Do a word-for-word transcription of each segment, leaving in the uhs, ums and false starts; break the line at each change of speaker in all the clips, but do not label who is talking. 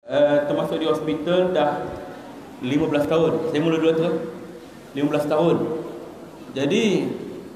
Uh, termasuk di hospital dah lima belas tahun. Saya mula dulu tu lima belas tahun. Jadi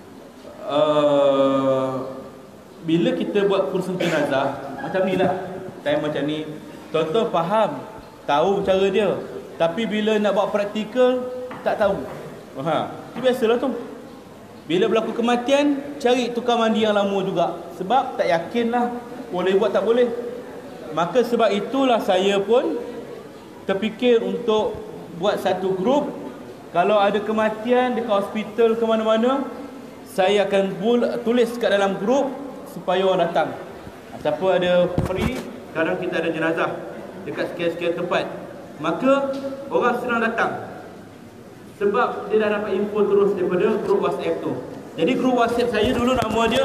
uh, bila kita buat kursus jenazah macam ni lah, time macam ni, tuan-tuan faham, tahu cara dia, tapi bila nak buat praktikal tak tahu. Ha, itu biasalah tu. Bila berlaku kematian, cari tukar mandi yang lama juga, sebab tak yakin lah boleh buat tak boleh. Maka sebab itulah saya pun terfikir untuk buat satu grup. Kalau ada kematian dekat hospital ke mana-mana, saya akan tulis kat dalam grup supaya orang datang. Siapa ada free, sekarang kita ada jenazah dekat sekian-sekian tempat, maka orang senang datang, sebab dia dah dapat info terus daripada grup WhatsApp tu. Jadi grup WhatsApp saya dulu nama dia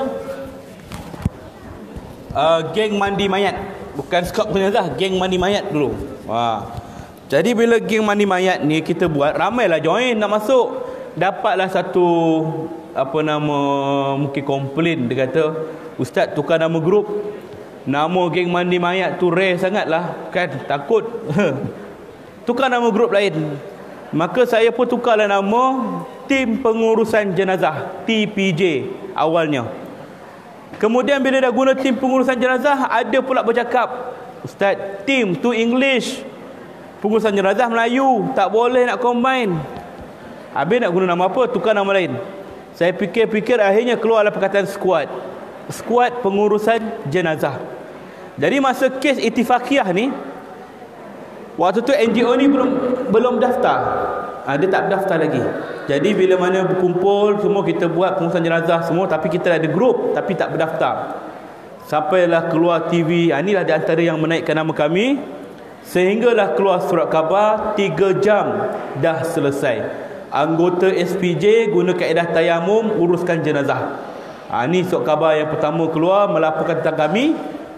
uh, Geng Mandi Mayat. Bukan skop jenazah, geng mandi mayat dulu. Wah. Jadi bila geng mandi mayat ni kita buat, ramailah join nak masuk. Dapatlah satu apa nama, mungkin komplain, dia kata, "Ustaz, tukar nama grup. Nama geng mandi mayat tu rare sangatlah." Kan takut. Tukar nama grup lain. Maka saya pun tukarlah nama Tim Pengurusan Jenazah, T P J awalnya. Kemudian bila dah guna tim pengurusan jenazah, ada pula bercakap, "Ustaz, tim tu English, pengurusan jenazah Melayu, tak boleh nak combine." Habis nak guna nama apa? Tukar nama lain. Saya fikir-fikir, akhirnya keluarlah perkataan squad. Squad pengurusan jenazah. Jadi masa kes Ittifaqiyah ni, waktu tu N G O ni belum belum daftar. Ha, dia tak daftar lagi. Jadi bila mana berkumpul semua, kita buat pengurusan jenazah semua, tapi kita ada grup tapi tak berdaftar. Sampailah keluar T V. Ha, inilah di antara yang menaikkan nama kami. Sehinggalah keluar surat khabar, tiga jam dah selesai. Anggota S P J guna kaedah tayamum uruskan jenazah. Ha, ini surat khabar yang pertama keluar melaporkan tentang kami.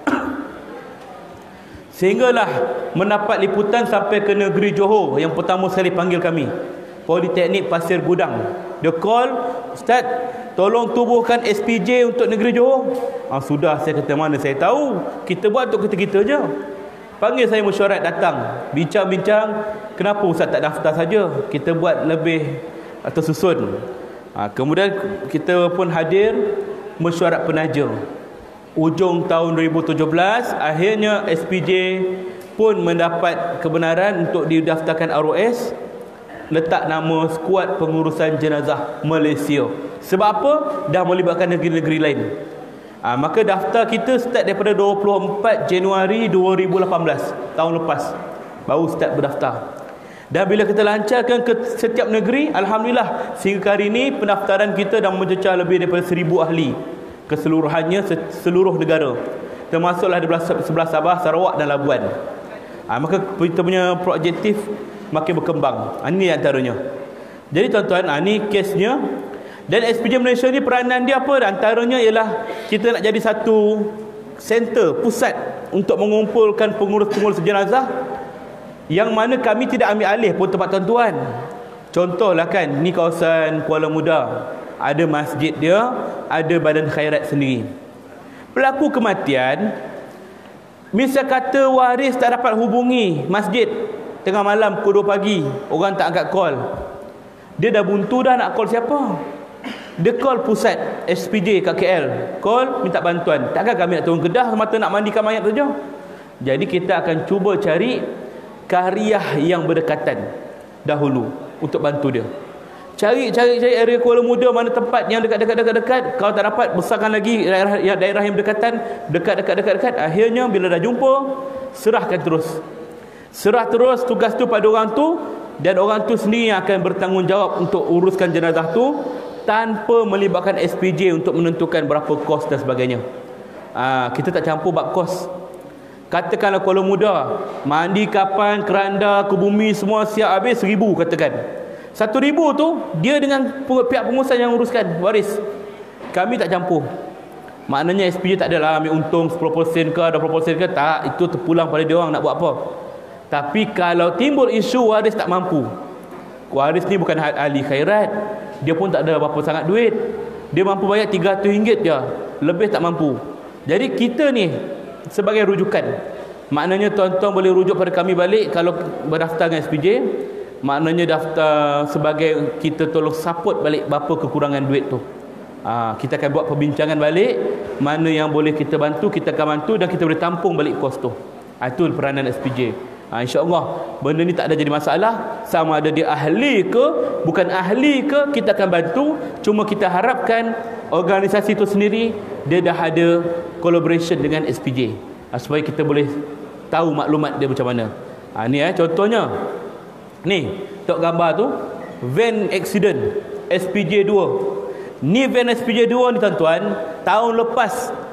Sehinggalah mendapat liputan sampai ke negeri Johor, yang pertama sekali panggil kami, Politeknik Pasir Gudang. Dia call, "Ustaz, tolong tubuhkan S P J untuk negeri Johor." Ah, sudah, saya kata, mana saya tahu, kita buat untuk kita-kita je. Panggil saya mesyuarat, datang, bincang-bincang, kenapa Ustaz tak daftar saja, kita buat lebih atau susun. Ah, kemudian kita pun hadir mesyuarat penaja. Ujung tahun dua ribu tujuh belas, akhirnya S P J pun mendapat kebenaran untuk didaftarkan R O S, letak nama Skuad Pengurusan Jenazah Malaysia. Sebab apa? Dah melibatkan negeri-negeri lain. Ha, maka daftar kita start daripada dua puluh empat Januari dua ribu lapan belas, tahun lepas baru start berdaftar. Dan bila kita lancarkan ke setiap negeri, alhamdulillah sehingga hari ini pendaftaran kita dah mencecah lebih daripada seribu ahli keseluruhannya, seluruh negara, termasuklah di sebelah Sabah, Sarawak dan Labuan. Ha, maka kita punya objektif makin berkembang. Ha, ini antaranya. Jadi tuan-tuan, ha, ini kesnya. Dan S P J Malaysia ni peranan dia apa? Antaranya ialah kita nak jadi satu center, pusat untuk mengumpulkan pengurus-pengurus jenazah, yang mana kami tidak ambil alih pun tempat tuan-tuan. Contohlah kan, ni kawasan Kuala Muda, ada masjid dia, ada badan khairat sendiri. Pelaku kematian, misal kata waris tak dapat hubungi masjid tengah malam pukul dua pagi, orang tak angkat call, dia dah buntu dah nak call siapa? Dia call pusat S P J kat K L, call minta bantuan. Takkan kami nak turun Kedah semata nak mandikan mayat saja. Jadi kita akan cuba cari karyah yang berdekatan dahulu untuk bantu dia. Cari cari cari area Kuala Muda, mana tempat yang dekat-dekat-dekat-dekat. Kalau tak dapat, besarkan lagi daerah yang daerah yang berdekatan, dekat-dekat-dekat-dekat. Akhirnya bila dah jumpa, serahkan terus. Serah terus tugas tu pada orang tu, dan orang tu sendiri yang akan bertanggungjawab untuk uruskan jenazah tu, tanpa melibatkan S P J untuk menentukan berapa kos dan sebagainya. Aa, kita tak campur bab kos. Katakanlah Kuala Muda, mandi kapan, keranda, kebumi semua siap habis seribu katakan. Satu ribu tu dia dengan pihak pengurusan yang uruskan waris. Kami tak campur. Maknanya S P J tak adalah ambil untung sepuluh peratus ke, dua puluh peratus ke, tak. Itu terpulang pada dia orang nak buat apa. Tapi kalau timbul isu waris tak mampu, waris ni bukan ahli khairat, dia pun tak ada berapa sangat duit, dia mampu bayar tiga ratus ringgit je, lebih tak mampu. Jadi kita ni sebagai rujukan, Maknanya tuan-tuan boleh rujuk pada kami balik kalau berdaftar dengan S P J. Maknanya daftar sebagai kita tolong support balik berapa kekurangan duit tu. Ha, kita akan buat perbincangan balik, mana yang boleh kita bantu, kita akan bantu, dan kita boleh tampung balik kos tu. Ha, itu peranan S P J. Ha, InsyaAllah benda ni tak ada jadi masalah. Sama ada dia ahli ke bukan ahli ke, kita akan bantu. Cuma kita harapkan organisasi itu sendiri dia dah ada collaboration dengan S P J, ha, supaya kita boleh tahu maklumat dia macam mana. Ha, ni eh contohnya. Ni tok gambar tu van accident S P J dua. Ni van S P J dua ni tuan-tuan, tahun lepas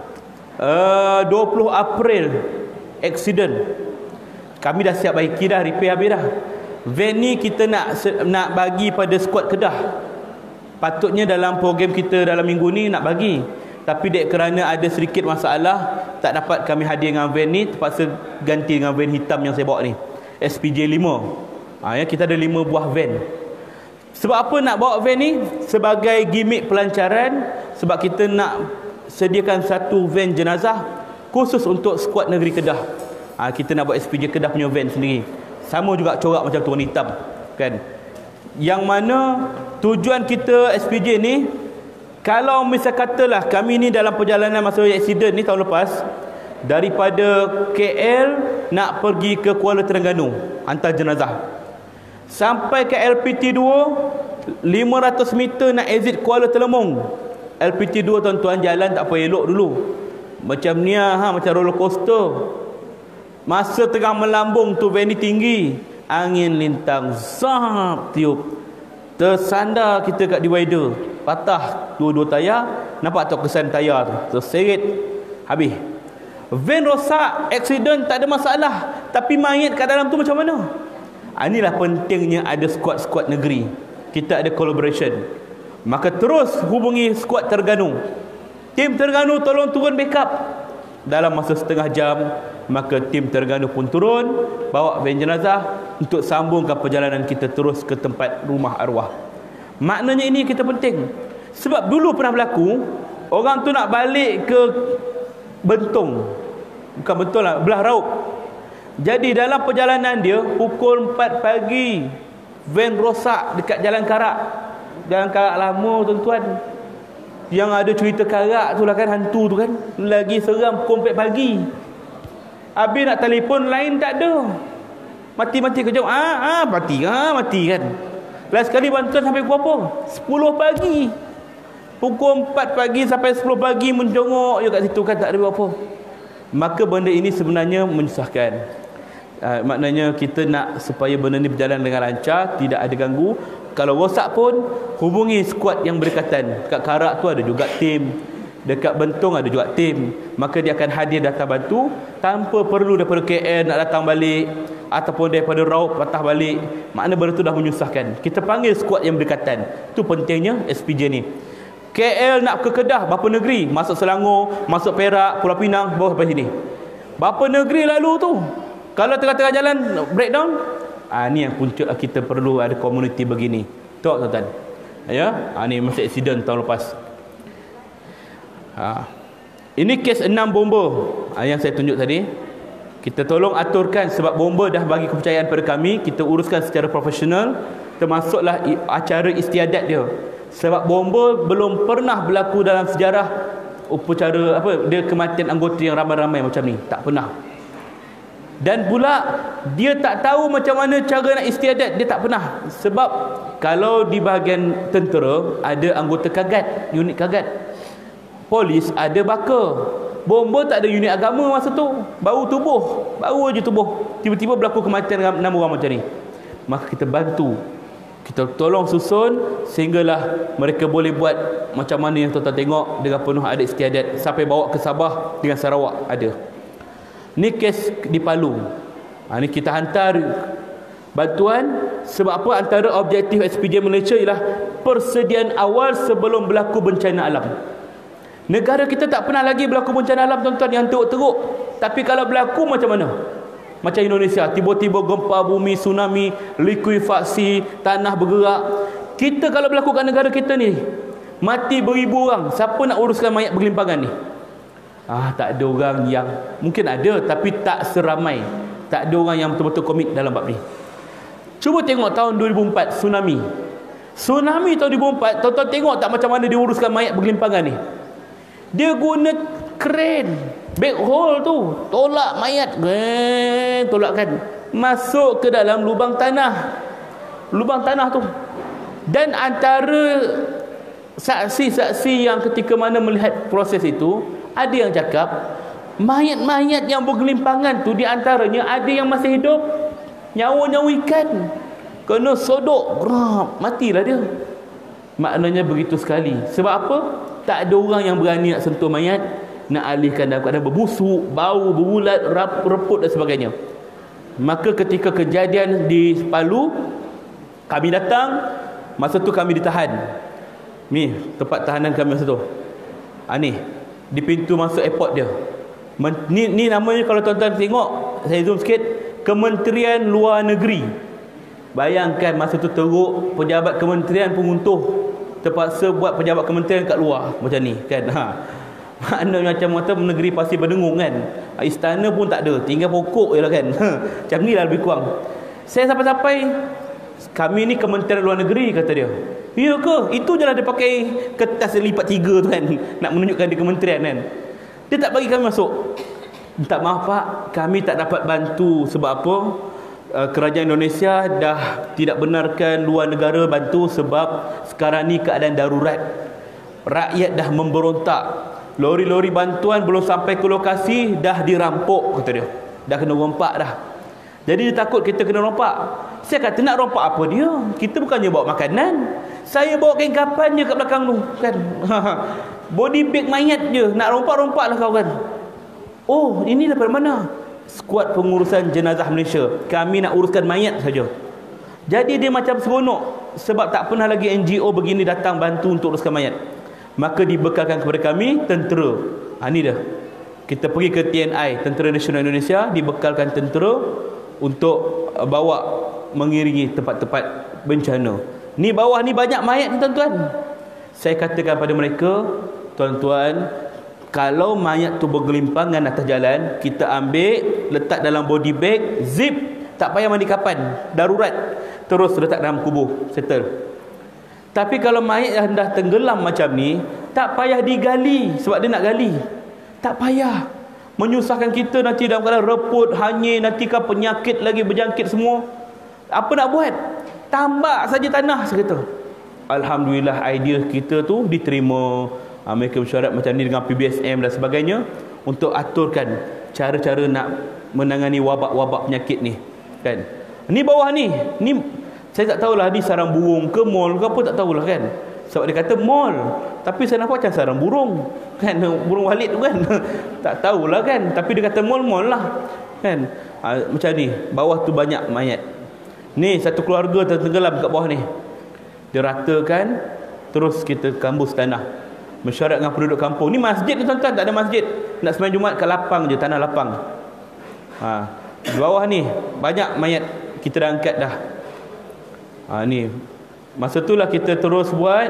uh, dua puluh April accident. Kami dah siap baiki dah, repair habis dah. Van ni kita nak nak bagi pada skuad Kedah. Patutnya dalam program kita dalam minggu ni nak bagi, tapi dek kerana ada sedikit masalah tak dapat kami hadir dengan van ni, terpaksa ganti dengan van hitam yang saya bawa ni, S P J lima. Ha, ya, kita ada lima buah van. Sebab apa nak bawa van ni? Sebagai gimmick pelancaran, sebab kita nak sediakan satu van jenazah khusus untuk skuad negeri Kedah. Ha, kita nak buat S P J Kedah punya van sendiri. Sama juga corak macam tu, warna hitam kan. Yang mana tujuan kita S P J ni, kalau misal katalah kami ni dalam perjalanan masa aksiden ni tahun lepas, daripada K L nak pergi ke Kuala Terengganu hantar jenazah, sampai ke L P T dua lima ratus meter nak exit Kuala Telemong. L P T dua tuan-tuan jalan tak apa elok dulu, macam ni ha, macam roller coaster. Masa tengah melambung tu van ni tinggi, angin lintang zap tiup, tersandar kita kat divider, patah dua-dua tayar. Nampak tak kesan tayar tu terseret, habis. Van rosak, accident tak ada masalah, tapi mayat kat dalam tu macam mana? Inilah pentingnya ada skuad-skuad negeri. Kita ada collaboration. Maka terus hubungi skuad Terengganu. Tim Terengganu tolong turun backup. Dalam masa setengah jam, maka tim Terengganu pun turun, bawa van jenazah untuk sambungkan perjalanan kita terus ke tempat rumah arwah. Maknanya ini kita penting. Sebab dulu pernah berlaku, orang tu nak balik ke Bentong, bukan Bentong lah, Belah Raup. Jadi dalam perjalanan dia, pukul empat pagi, van rosak dekat Jalan Karak. Jalan Karak lama tuan-tuan, yang ada cerita karak tu lah kan, hantu tu kan, lagi seram pukul empat pagi. Habis nak telefon lain tak ada, mati-mati kejap. Ah, ah mati, ah mati kan. Last kali bantuan sampai pukul apa? sepuluh pagi. Pukul empat pagi sampai sepuluh pagi menjongok je kat situ kan, tak ada apa-apa. Maka benda ini sebenarnya menyusahkan. Uh, maknanya kita nak supaya benda ni berjalan dengan lancar, tidak ada ganggu. Kalau rosak pun hubungi skuad yang berdekatan. Dekat Karak tu ada juga tim, dekat Bentong ada juga tim. Maka dia akan hadir datang bantu tanpa perlu daripada K L nak datang balik, ataupun daripada Raup patah balik. Makna benda tu dah menyusahkan. Kita panggil skuad yang berdekatan. Itu pentingnya S P J ni. K L nak ke Kedah, berapa negeri, masuk Selangor, masuk Perak, Pulau Pinang, bawa sampai sini. Berapa negeri lalu tu. Kalau tengah-tengah jalan breakdown, ah ni yang punca kita perlu ada komuniti begini. Tok tuan-tuan. Ya, ah ni masa aksiden tahun lepas. Ha. Ini kes enam bomba ah, yang saya tunjuk tadi. Kita tolong aturkan, sebab bomba dah bagi kepercayaan pada kami, kita uruskan secara profesional, termasuklah acara istiadat dia. Sebab bomba belum pernah berlaku dalam sejarah upacara apa dia kematian anggota yang ramai-ramai macam ni, tak pernah. Dan pula dia tak tahu macam mana cara nak istiadat, dia tak pernah. Sebab kalau di bahagian tentera ada anggota kagat, unit kagat. Polis ada baka. Bomba tak ada unit agama masa tu, baru tubuh, baru aja tubuh. Tiba-tiba berlaku kematian enam orang macam ni. Maka kita bantu, kita tolong susun sehinggalah mereka boleh buat macam mana yang tuan-tuan tengok, dengan penuh adat istiadat, sampai bawa ke Sabah dengan Sarawak ada. Ni kes di Palu. Ha, ni kita hantar bantuan. Sebab apa? Antara objektif S P J Malaysia ialah persediaan awal sebelum berlaku bencana alam. Negara kita tak pernah lagi berlaku bencana alam tuan-tuan yang teruk-teruk. Tapi kalau berlaku macam mana? Macam Indonesia, tiba-tiba gempa bumi, tsunami, likuifaksi, tanah bergerak. Kita kalau berlaku kat negara kita ni, mati beribu orang, siapa nak uruskan mayat bergelimpangan ni? Ah, tak ada orang yang, mungkin ada tapi tak seramai, tak ada orang yang betul-betul komit dalam bab ni. Cuba tengok tahun dua ribu empat tsunami. Tsunami tahun dua ribu empat, tuan-tuan tengok tak macam mana dia uruskan mayat bergelimpangan ni. Dia guna kren, backhoe tu, tolak mayat, eh, tolakkan masuk ke dalam lubang tanah. Lubang tanah tu. Dan antara saksi-saksi yang ketika mana melihat proses itu, ada yang cakap mayat-mayat yang bergelimpangan tu, di antaranya ada yang masih hidup, nyawa-nyawa ikan kena sodok, gerap, matilah dia. Maknanya begitu sekali. Sebab apa? Tak ada orang yang berani nak sentuh mayat, nak alihkan dalam keadaan berbusuk, bau, berulat, reput dan sebagainya. Maka ketika kejadian di Palu, kami datang, masa tu kami ditahan. Ni tempat tahanan kami masa tu. Ha, ni di pintu masuk airport dia. Men, ni, ni namanya, kalau tuan-tuan tengok, saya zoom sikit, Kementerian Luar Negeri. Bayangkan masa tu teruk, pejabat kementerian pun runtuh, terpaksa buat pejabat kementerian kat luar macam ni kan. Ha. Maknanya macam kata negeri pasti berdengung kan. Istana pun tak ada, tinggal pokok je lah kan. Macam ni lah lebih kurang. Saya sampai-sampai, kami ni Kementerian Luar Negeri, kata dia. Ya ke? Itu je lah dia pakai kertas lipat tiga tu kan, nak menunjukkan di kementerian kan. Dia tak bagi kami masuk. Minta maaf pak, kami tak dapat bantu. Sebab apa? Kerajaan Indonesia dah tidak benarkan luar negara bantu, sebab sekarang ni keadaan darurat. Rakyat dah memberontak. Lori-lori bantuan belum sampai ke lokasi dah dirampok, kata dia. Dah kena rompak dah. Jadi dia takut kita kena rompak. Saya kata, nak rompak apa dia? Kita bukannya bawa makanan. Saya bawa kain kapan je kat belakang tu kan. Body bag mayat je. Nak rompak-rompak lah kau kan. Oh, ini daripada mana? Skuad pengurusan jenazah Malaysia. Kami nak uruskan mayat saja. Jadi dia macam seronok, sebab tak pernah lagi N G O begini datang bantu untuk uruskan mayat. Maka dibekalkan kepada kami tentera. Ha, ni dah. Kita pergi ke T N I, Tentera Nasional Indonesia, dibekalkan tentera untuk bawa mengiringi tempat-tempat bencana. Ni bawah ni banyak mayat ni tuan-tuan. Saya katakan pada mereka, tuan-tuan, kalau mayat tu bergelimpangan atas jalan, kita ambil, letak dalam body bag, zip, tak payah mandi kapan, darurat, terus letak dalam kubur, settle. Tapi kalau mayat yang dah tenggelam macam ni, tak payah digali, sebab dia nak gali, tak payah menyusahkan kita nanti dalam keadaan reput, hanyir, nanti kan penyakit lagi berjangkit semua. Apa nak buat? Tambak saja tanah, saya kata. Alhamdulillah idea kita tu diterima. Mereka mesyuarat macam ni dengan P B S M dan sebagainya, untuk aturkan cara-cara nak menangani wabak-wabak penyakit ni kan. Ni bawah ni, ni saya tak tahulah ni sarang burung ke mall ke apa, tak tahulah kan. Sebab dia kata mall, tapi saya nampak macam sarang burung kan, burung walit tu kan. Tak tahulah kan, tapi dia kata mall-mall lah kan. Ha, macam ni, bawah tu banyak mayat. Ni satu keluarga tertenggelam kat bawah ni. Dia ratakan, terus kita kambus tanah, mesyuarat dengan penduduk kampung. Ni masjid ni tuan-tuan, tak ada masjid. Nak sembahyang Jumaat kat lapang je, tanah lapang. Ha, di bawah ni banyak mayat kita dah angkat dah. Ha, ni masa itulah kita terus buat,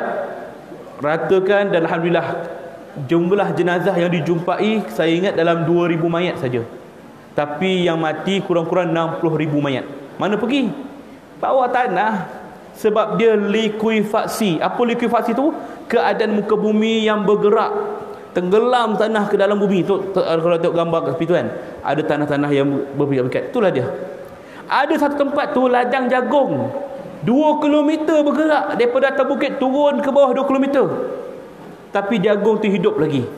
ratakan, dan alhamdulillah jumlah jenazah yang dijumpai saya ingat dalam dua ribu mayat saja. Tapi yang mati kurang-kurang enam puluh ribu mayat. Mana pergi? Bawah tanah. Sebab dia likuifaksi. Apa likuifaksi tu? Keadaan muka bumi yang bergerak, tenggelam tanah ke dalam bumi tu. Kalau tengok gambar kat situ kan, ada tanah-tanah yang berpekat-pekat. Itulah dia. Ada satu tempat tu ladang jagung, dua kilometer bergerak daripada atas bukit turun ke bawah dua kilometer. Tapi jagung tu hidup lagi.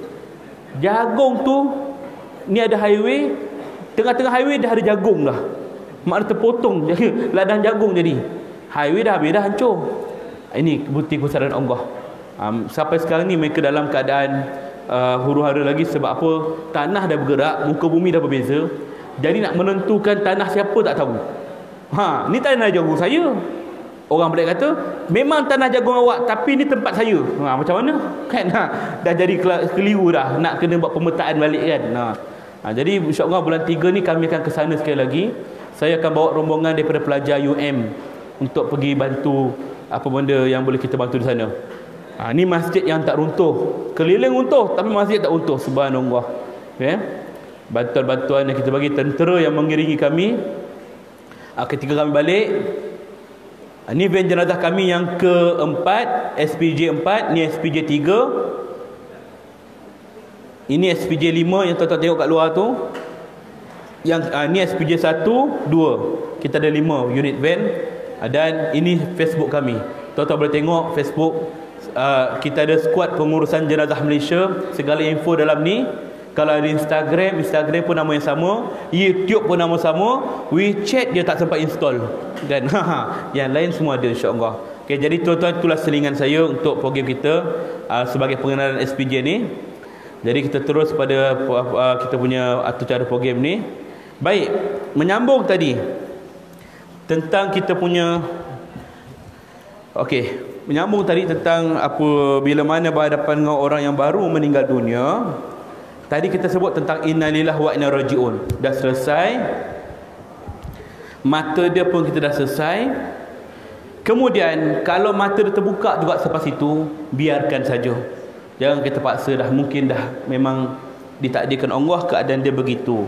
Jagung tu, ni ada highway, tengah-tengah highway dah ada jagung dah. Maknanya terpotong ladang jagung jadi. Highway dah habis, dah hancur. Ini bukti kebesaran Allah. Um, sampai sekarang ni mereka dalam keadaan uh, huru-hara lagi. Sebab apa? Tanah dah bergerak, muka bumi dah berbeza. Jadi nak menentukan tanah siapa tak tahu. Ha, ni tanah jagung saya. Orang boleh kata memang tanah jagung awak, tapi ni tempat saya. Ha, macam mana? Kan ha, dah jadi keliru dah, nak kena buat pemetaan balik kan. Ha. Ha, jadi insya-Allah bulan tiga ni kami akan ke sana sekali lagi. Saya akan bawa rombongan daripada pelajar U M untuk pergi bantu apa benda yang boleh kita bantu di sana. Ha, ni masjid yang tak runtuh. Keliling runtuh tapi masjid tak runtuh. Subhanallah. Okay? Bantuan-bantuan yang kita bagi, tentera yang mengiringi kami. Ah, ketika kami balik, ini van jenazah kami yang keempat, S P J empat, ni S P J tiga. Ini S P J lima yang tuan-tuan tengok kat luar tu. Yang ah, ni S P J satu, dua. Kita ada lima unit van. Ah, dan ini Facebook kami. Tuan-tuan boleh tengok Facebook. Ah, kita ada skuad pengurusan jenazah Malaysia. Segala info dalam ni. Kalau ada Instagram, Instagram pun nama yang sama, YouTube pun nama sama, WeChat dia tak sempat install. Dan yang lain semua ada, insya-Allah. Okey, jadi tuan-tuan, itulah selingan saya untuk program kita uh, sebagai pengenalan S P J ni. Jadi kita terus pada uh, kita punya atur cara program ni. Baik, menyambung tadi tentang kita punya okey, menyambung tadi tentang apa bila mana berhadapan dengan orang yang baru meninggal dunia. Tadi kita sebut tentang innalillah wa inna rajiun. Dah selesai. Mata dia pun kita dah selesai. Kemudian kalau mata dia terbuka juga selepas itu, biarkan saja. Jangan kita paksa dah. Mungkin dah memang ditakdirkan Allah keadaan dia begitu.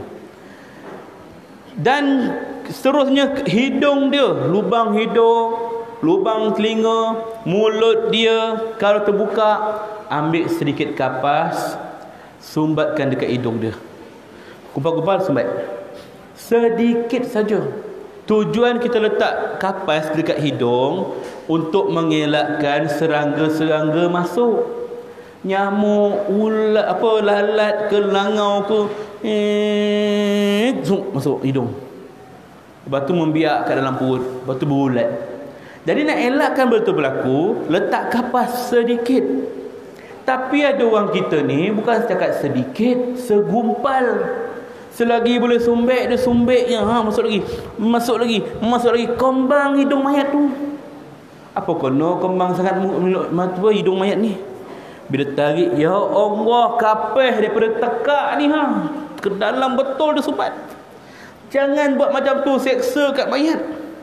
Dan seterusnya hidung dia, lubang hidung, lubang telinga, mulut dia kalau terbuka, ambil sedikit kapas, sumbatkan dekat hidung dia. Kupal-kupal sumbat. Sedikit saja. Tujuan kita letak kapas dekat hidung untuk mengelakkan serangga-serangga masuk. Nyamuk, ulat, apa lalat ke langau ke eh masuk hidung. Lepas tu membiak kat dalam perut, lepas tu berulat. Jadi nak elakkan betul berlaku, letak kapas sedikit. Tapi ada orang kita ni bukan setakat sedikit, segumpal. Selagi boleh sumbek, dia sumbek je. Ha, masuk lagi, masuk lagi, masuk lagi. Kembang hidung mayat tu. Apa kena kembang sangat mata hidung mayat ni? Bila tarik, ya Allah, kapeh daripada tekak ni ha. Ke dalam betul dia sumbat. Jangan buat macam tu, seksa kat mayat.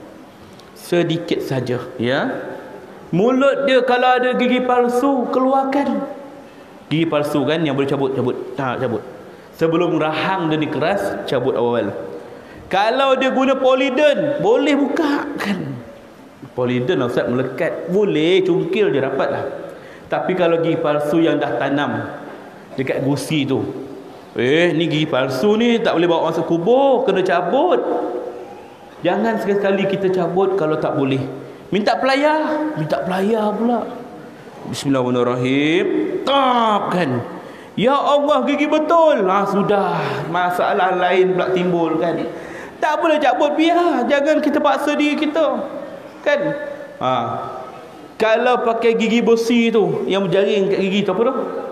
Sedikit saja, ya. Mulut dia kalau ada gigi palsu, keluarkan. Gigi palsu kan yang boleh cabut, cabut, ha, cabut. Sebelum rahang dia dikeras, cabut awal. Kalau dia guna poliden, boleh buka kan. Poliden Ustaz melekat, boleh, cungkil je rapat lah. Tapi kalau gigi palsu yang dah tanam dekat gusi tu, eh ni gigi palsu ni tak boleh bawa masuk kubur, kena cabut. Jangan sekali-kali kita cabut kalau tak boleh. Minta pelayar, minta pelayar pula. Bismillahirrahmanirrahim. Tap kan. Ya Allah, gigi betul. Ha, sudah. Masalah lain pula timbul kan. Tak boleh cabut, biar. Jangan kita paksa diri kita. Kan? Ha. Kalau pakai gigi besi tu, yang berjaring kat gigi tu apa tu?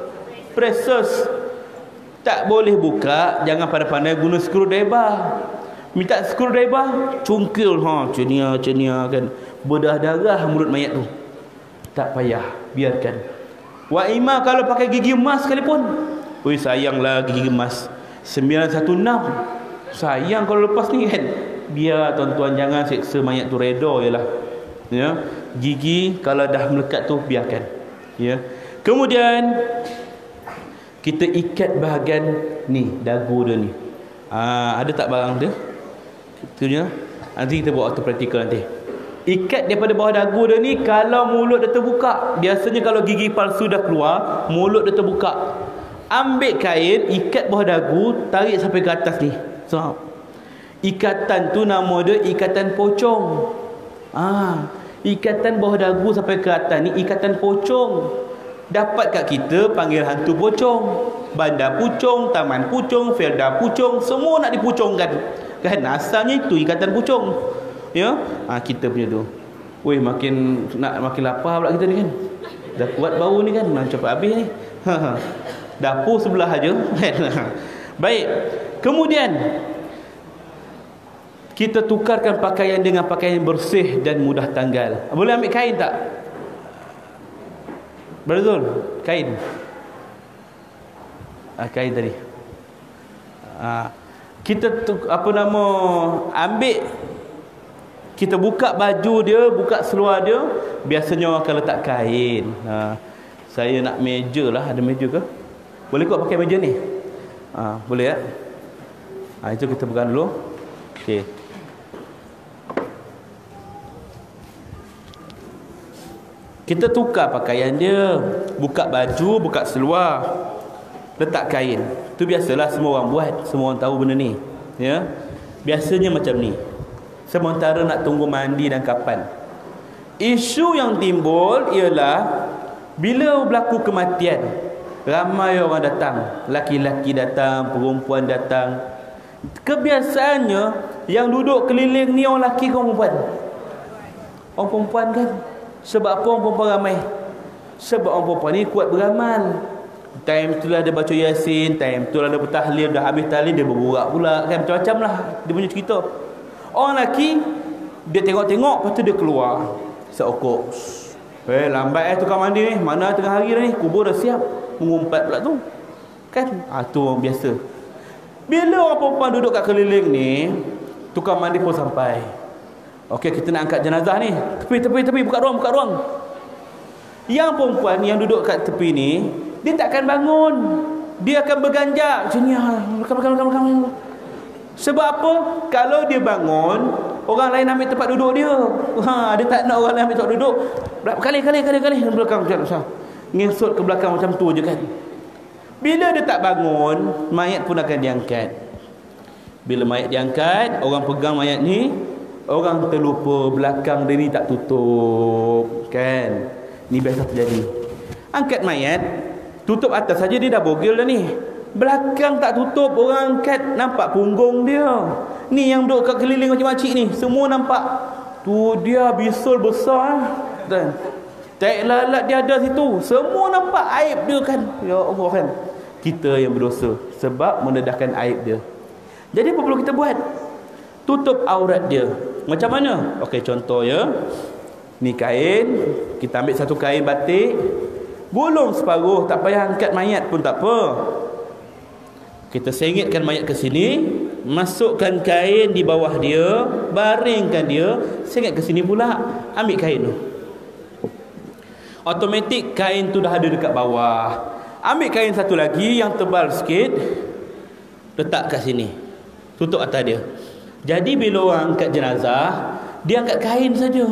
Braces. Tak boleh buka, jangan pandai-pandai guna screwdriver. Minta screwdriver, cungkil ha, cenia cenia kan. Bedah darah mulut mayat tu. Tak payah, biarkan. Wa ima kalau pakai gigi emas sekalipun. Oi, sayanglah gigi emas sembilan satu enam. Sayang kalau lepas ni kan. Biar tuan-tuan, jangan seksa mayat tu, reda jelah. Ya. Gigi kalau dah melekat tu biarkan. Ya. Kemudian kita ikat bahagian ni, dagu dia ni. Ah, ada tak barang dia? Itunya. Nanti kita buat auto practical nanti. Ikat daripada bawah dagu dia ni, kalau mulut dia terbuka. Biasanya kalau gigi palsu dah keluar, mulut dia terbuka. Ambil kain, ikat bawah dagu, tarik sampai ke atas ni. So, ikatan tu nama dia ikatan pocong. Ah, ikatan bawah dagu sampai ke atas ni ikatan pocong. Dapat kat kita panggil hantu pocong, bandar pucung, taman pucung, Felda pucung, semua nak dipucungkan. Kan asalnya itu ikatan pucung. Ya, ha, kita punya tu. Weh, makin nak makin lapar pula kita ni kan. Dah kuat bau ni kan, nak cepat habis ni. Dapur sebelah aja. Baik. Kemudian kita tukarkan pakaian dengan pakaian bersih dan mudah tanggal. Boleh ambil kain tak? Betul? Kain. Ah, kain tadi. Ah, kita tu, apa nama, ambil, kita buka baju dia, buka seluar dia. Biasanya orang akan letak kain. Ha, saya nak meja lah. Ada meja ke? Boleh kau pakai meja ni? Ha, boleh ya? Ha, itu kita pegang dulu. Okey. Kita tukar pakaian dia, buka baju, buka seluar, letak kain. Itu biasalah semua orang buat, semua orang tahu benda ni. Ya. Biasanya macam ni. Sementara nak tunggu mandi dan kapan. Isu yang timbul ialah bila berlaku kematian, ramai orang datang, laki-laki datang, perempuan datang. Kebiasaannya yang duduk keliling ni orang lelaki ke orang perempuan? Orang perempuan kan? Sebab apa orang perempuan ramai? Sebab orang perempuan ni kuat beramal. Time itulah dia baca Yasin, time itulah dia bertahlil, dah habis tahlil dia berburak pula kan, macam-macam lah dia punya cerita. Orang lelaki dia tengok-tengok, lepas tu dia keluar seokok. Eh lambat eh tukar mandi ni, mana tengah hari dah ni, kubur dah siap, mengumpat pula tu kan. Ah tu orang biasa. Bila orang perempuan duduk kat keliling ni, tukar mandi pun sampai. Okey, kita nak angkat jenazah ni. Tepi, tepi, tepi, buka ruang, buka ruang. Yang perempuan yang duduk kat tepi ni, dia takkan bangun. Dia akan berganjak macam ni. Belakang, belakang, belakang, belakang. Sebab apa? Kalau dia bangun, orang lain ambil tempat duduk dia. Ha, dia tak nak orang lain ambil tempat duduk. Kali, kali, kali, kali. Belakang macam ngesut ke belakang macam tu je kan. Bila dia tak bangun, mayat pun akan diangkat. Bila mayat diangkat, orang pegang mayat ni, orang terlupa belakang dia ni tak tutup kan. Ni biasa terjadi. Angkat mayat, tutup atas saja dia dah bogel dah ni. Belakang tak tutup, orang angkat nampak punggung dia. Ni yang duduk kat keliling macam-macam ni, semua nampak. Tu dia bisul besar kan. Tak lalat dia ada situ. Semua nampak aib dia kan. Ya Allah kan. Kita yang berdosa sebab mendedahkan aib dia. Jadi apa perlu kita buat? Tutup aurat dia. Macam mana? Okey, contoh ya. Ni kain, kita ambil satu kain batik, gulung separuh, tak payah angkat mayat pun tak apa. Kita sengitkan mayat ke sini, masukkan kain di bawah dia, baringkan dia, sengit ke sini pula, ambil kain tu. Automatik kain tu dah ada dekat bawah. Ambil kain satu lagi yang tebal sikit, letak kat sini, tutup atas dia. Jadi bila orang angkat jenazah, dia angkat kain saja.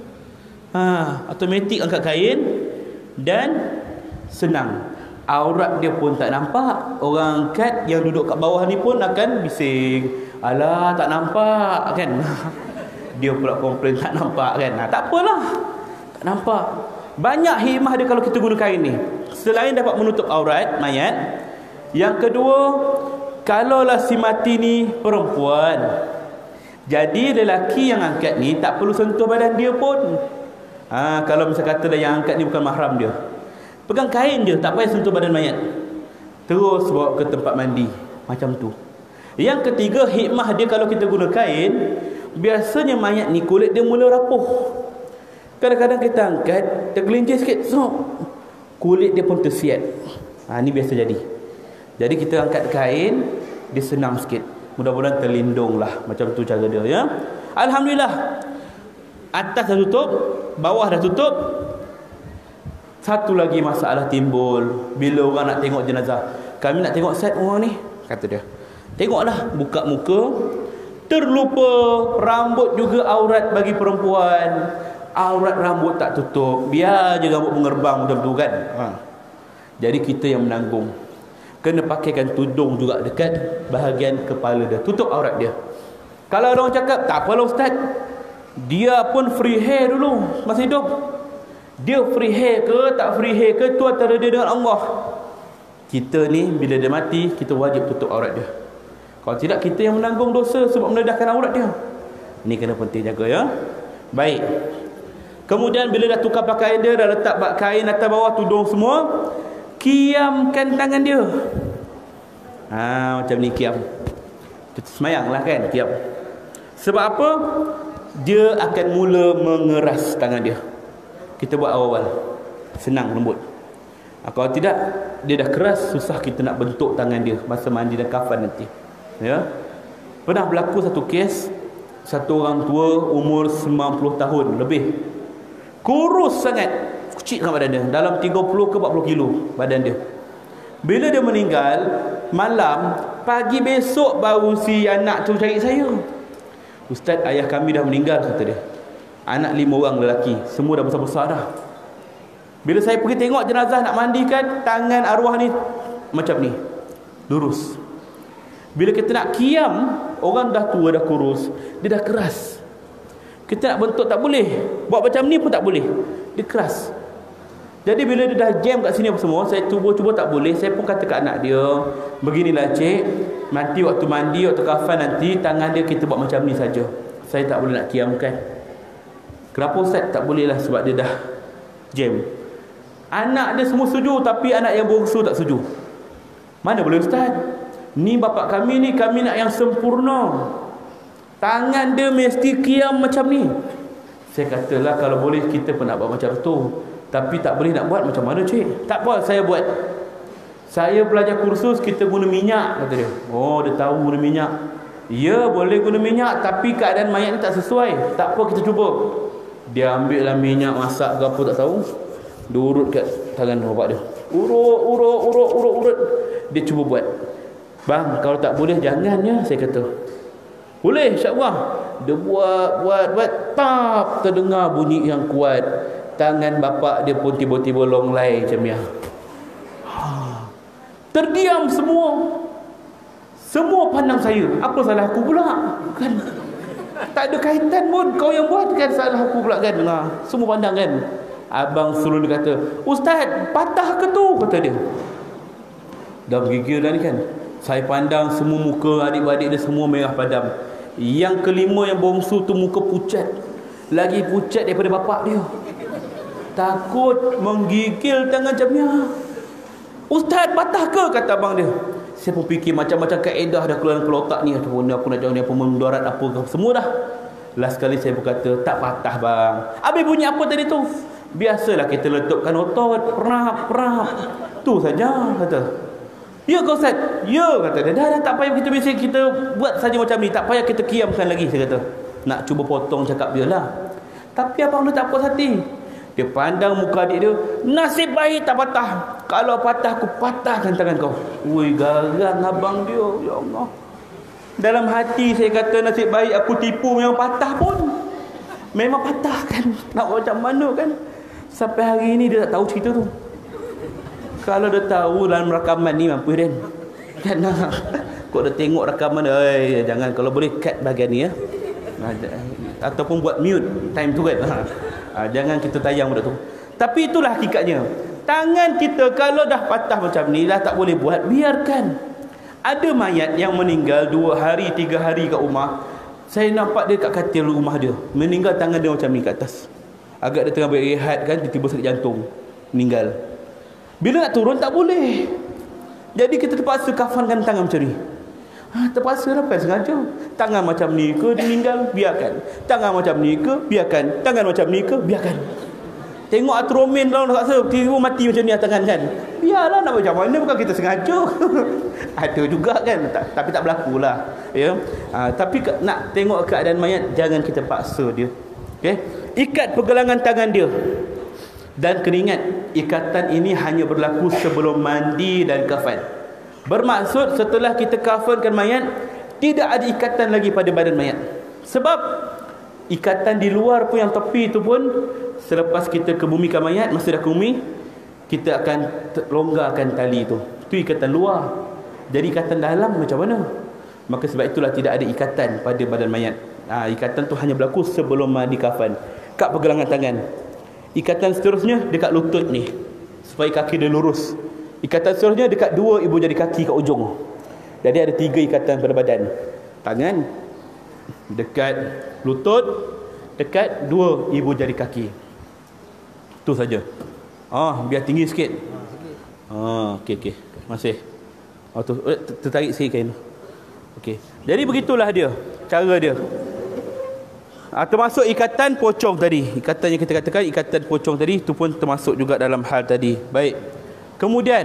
Ha, automatik angkat kain dan senang. Aurat dia pun tak nampak. Orang angkat yang duduk kat bawah ni pun akan bising. Alah tak nampak kan. Dia pula komplain tak nampak kan. Ha, tak apalah. Tak nampak. Banyak hikmah dia kalau kita guna kain ni. Selain dapat menutup aurat mayat, yang kedua, kalaulah si mati ni perempuan, jadi lelaki yang angkat ni tak perlu sentuh badan dia pun. Ha, kalau misalnya kata dah yang angkat ni bukan mahram dia, pegang kain dia, tak payah sentuh badan mayat, terus bawa ke tempat mandi. Macam tu. Yang ketiga, hikmah dia kalau kita guna kain, biasanya mayat ni kulit dia mula rapuh. Kadang-kadang kita angkat, tergelincir sikit, so, kulit dia pun tersiat. Ha, ni biasa jadi. Jadi kita angkat kain, dia senang sikit. Mudah-mudahan terlindung lah. Macam tu cara dia ya. Alhamdulillah. Atas dah tutup, bawah dah tutup. Satu lagi masalah timbul bila orang nak tengok jenazah. Kami nak tengok set orang ni, kata dia. Tengoklah, buka muka, terlupa rambut juga aurat bagi perempuan. Aurat rambut tak tutup, biar je rambut mengerbang macam tu kan. Ha. Jadi kita yang menanggung. Kena pakaikan tudung juga dekat bahagian kepala dia, tutup aurat dia. Kalau orang cakap tak apalah ustaz, dia pun free hair dulu masa hidup. Dia free hair ke tak free hair ke, tu antara dia dengan Allah. Kita ni bila dia mati, kita wajib tutup aurat dia. Kalau tidak, kita yang menanggung dosa sebab mendedahkan aurat dia. Ni kena penting jaga ya. Baik. Kemudian bila dah tukar pakaian dia, dah letak kain atas bawah, tudung semua, kiamkan tangan dia. Ha, macam ni kiam. Semayang lah kan, kiam. Sebab apa? Dia akan mula mengeras tangan dia. Kita buat awal-awal, senang, lembut. Ha, kalau tidak, dia dah keras, susah kita nak bentuk tangan dia masa mandi dan kafan nanti. Ya. Pernah berlaku satu kes, satu orang tua umur sembilan puluh tahun lebih, kurus sangat, kecil sangat badan dia, dalam tiga puluh ke empat puluh kilo badan dia. Bila dia meninggal, malam, pagi besok baru si anak tu cari saya. Ustaz, ayah kami dah meninggal, kata dia. Anak lima orang lelaki, semua dah besar-besar dah. Bila saya pergi tengok jenazah nak mandikan, tangan arwah ni macam ni, lurus. Bila kita nak qiyam, orang dah tua, dah kurus, dia dah keras. Kita nak bentuk tak boleh, buat macam ni pun tak boleh, dia keras. Jadi bila dia dah jam kat sini apa semua, saya cuba-cuba tak boleh. Saya pun kata kat anak dia, beginilah cik, nanti waktu mandi, waktu kafan nanti, tangan dia kita buat macam ni saja. Saya tak boleh nak qiyamkan. Kenapa Ustaz? Tak boleh lah, sebab dia dah jam. Anak dia semua setuju, tapi anak yang bongsu tak setuju. Mana boleh Ustaz? Ni bapak kami ni, kami nak yang sempurna. Tangan dia mesti qiyam macam ni. Saya katalah, kalau boleh kita pun nak buat macam tu, tapi tak boleh nak buat macam mana cik? Tak apa, saya buat. Saya belajar kursus, kita guna minyak, kata dia. Oh, dia tahu guna minyak. Ya, boleh guna minyak, tapi keadaan mayat ni tak sesuai. Tak apa, kita cuba. Dia ambil lah minyak, masak ke apa tak tahu, dia urut kat tangan bapak dia. Urut, urut, urut, urut, urut. Dia cuba buat. Bang, kalau tak boleh jangannya, saya kata. Boleh, insyaAllah. Dia buat, buat, buat. Tap, terdengar bunyi yang kuat. Tangan bapak dia pun tiba-tiba longlai macam ni. Ha. Terdiam semua. Semua pandang saya. Apa salah aku pula? Kan? Tak ada kaitan pun. Kau yang buat kan, salah aku pula kan? Ha. Semua pandang kan? Abang suruh dia kata, Ustaz, patah ke tu? Kata dia. Dah bergigil dah ni kan. Saya pandang semua muka adik-adik dia semua merah padam. Yang kelima yang bongsu tu muka pucat. Lagi pucat daripada bapak dia. Takut menggigil tangan jamnya. Ustaz, patah ke? Kata abang dia. Saya pun fikir macam-macam kaedah dah keluar keluar otak ni. Aduh, ni aku nak jangan ni apa mendarat apa ke. Semua dah. Last kali saya berkata, tak patah bang. Habis bunyi apa tadi tu? Biasalah kita letupkan otot. Perap, perap. Tu saja, kata. Ya ke Ustaz? Ya, kata dia. Dah, dah tak payah kita biasa kita buat saja macam ni. Tak payah kita qiyamkan lagi, saya kata. Nak cuba potong cakap dia lah. Tapi abang dia tak puas hati. Dia pandang muka adik dia, nasib baik tak patah. Kalau patah, aku patahkan tangan kau. Ui, garang abang dia. Ya Allah. Dalam hati saya kata, nasib baik aku tipu, memang patah pun. Memang patah kan. Nak macam mana kan. Sampai hari ini dia tak tahu cerita tu. Kalau dia tahu dalam rakaman ni mampu kan. Kan kau dah tengok rakaman, eh jangan, kalau boleh cut bahagian ni ya. Ataupun buat mute time tu kan. Ha, jangan kita tayang benda tu. Tapi itulah hakikatnya. Tangan kita kalau dah patah macam ni, dah tak boleh buat, biarkan. Ada mayat yang meninggal dua hari, tiga hari kat rumah. Saya nampak dia kat katil rumah dia, meninggal tangan dia macam ni kat atas. Agak dia tengah berehat kan, tiba-tiba sakit jantung, meninggal. Bila nak turun tak boleh. Jadi kita terpaksa kafankan tangan macam ni. Ha, terpaksa lah, bukan sengaja. Tangan macam ni ke dia meninggal, biarkan. Tangan macam ni ke, biarkan. Tangan macam ni ke, biarkan. Tengok atromin lah, terpaksa tiba mati macam ni tangan kan. Biarlah, nak macam mana, bukan kita sengaja. Ada juga kan, tak, tapi tak berlaku lah ya? Ha, tapi nak tengok keadaan mayat, jangan kita paksa dia. Okay? Ikat pergelangan tangan dia. Dan kena ingat, ikatan ini hanya berlaku sebelum mandi dan kafan. Bermaksud setelah kita kafankan mayat, tidak ada ikatan lagi pada badan mayat. Sebab ikatan di luar pun, yang tepi itu pun, selepas kita kebumikan mayat, masa dah ke bumi, kita akan longgarkan tali itu. Itu ikatan luar. Jadi ikatan dalam macam mana? Maka sebab itulah tidak ada ikatan pada badan mayat. Ha, ikatan tu hanya berlaku sebelum mandi kafan. Kat pergelangan tangan. Ikatan seterusnya dekat lutut ni, supaya kaki dia lurus. Ikatan seterusnya dekat dua ibu jari kaki kat ujung. Jadi ada tiga ikatan pada badan. Tangan, dekat lutut, dekat dua ibu jari kaki. Itu saja. Ah, biar tinggi sikit. Ah, okey okey. Masih. Oh tu, tertarik sikit kain. Okey. Jadi begitulah dia, cara dia. Ah, termasuk ikatan pocong tadi. Ikatan yang kita katakan ikatan pocong tadi, itu pun termasuk juga dalam hal tadi. Baik. Kemudian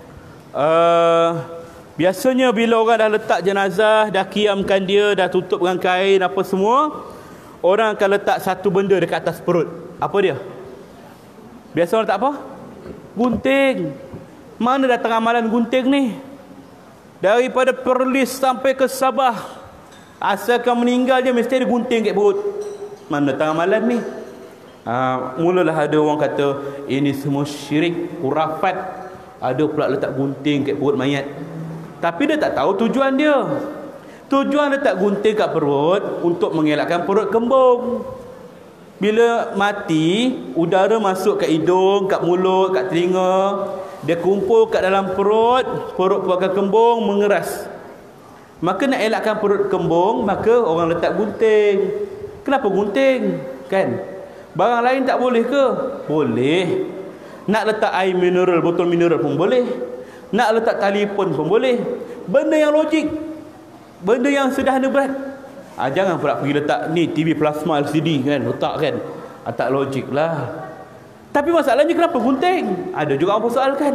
uh, biasanya bila orang dah letak jenazah, dah qiyamkan dia, dah tutup dengan kain apa semua, orang akan letak satu benda dekat atas perut. Apa dia? Biasa orang letak apa? Gunting. Mana datang amalan gunting ni? Daripada Perlis sampai ke Sabah, asalkan meninggal je mesti ada gunting kat perut. Mana tengah malam ni? Ha, mulalah ada orang kata ini semua syirik, khurafat. Ada pula letak gunting kat perut mayat. Tapi dia tak tahu tujuan dia. Tujuan letak gunting kat perut untuk mengelakkan perut kembung. Bila mati, udara masuk kat hidung, kat mulut, kat telinga, dia kumpul kat dalam perut, perut pun akan kembung, mengeras. Maka nak elakkan perut kembung, maka orang letak gunting. Kenapa gunting? Kan? Barang lain tak boleh ke? Boleh. Nak letak air mineral, botol mineral pun boleh. Nak letak telefon pun boleh. Benda yang logik, benda yang sederhana berat. Ha, jangan pula pergi letak ni T V plasma L C D kan, letak kan. Ha, tak logik lah. Tapi masalahnya kenapa gunting? Ada juga orang persoalkan.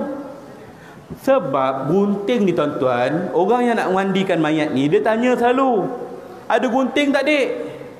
Sebab gunting ni tuan-tuan, orang yang nak mandikan mayat ni, dia tanya selalu, ada gunting tak dik?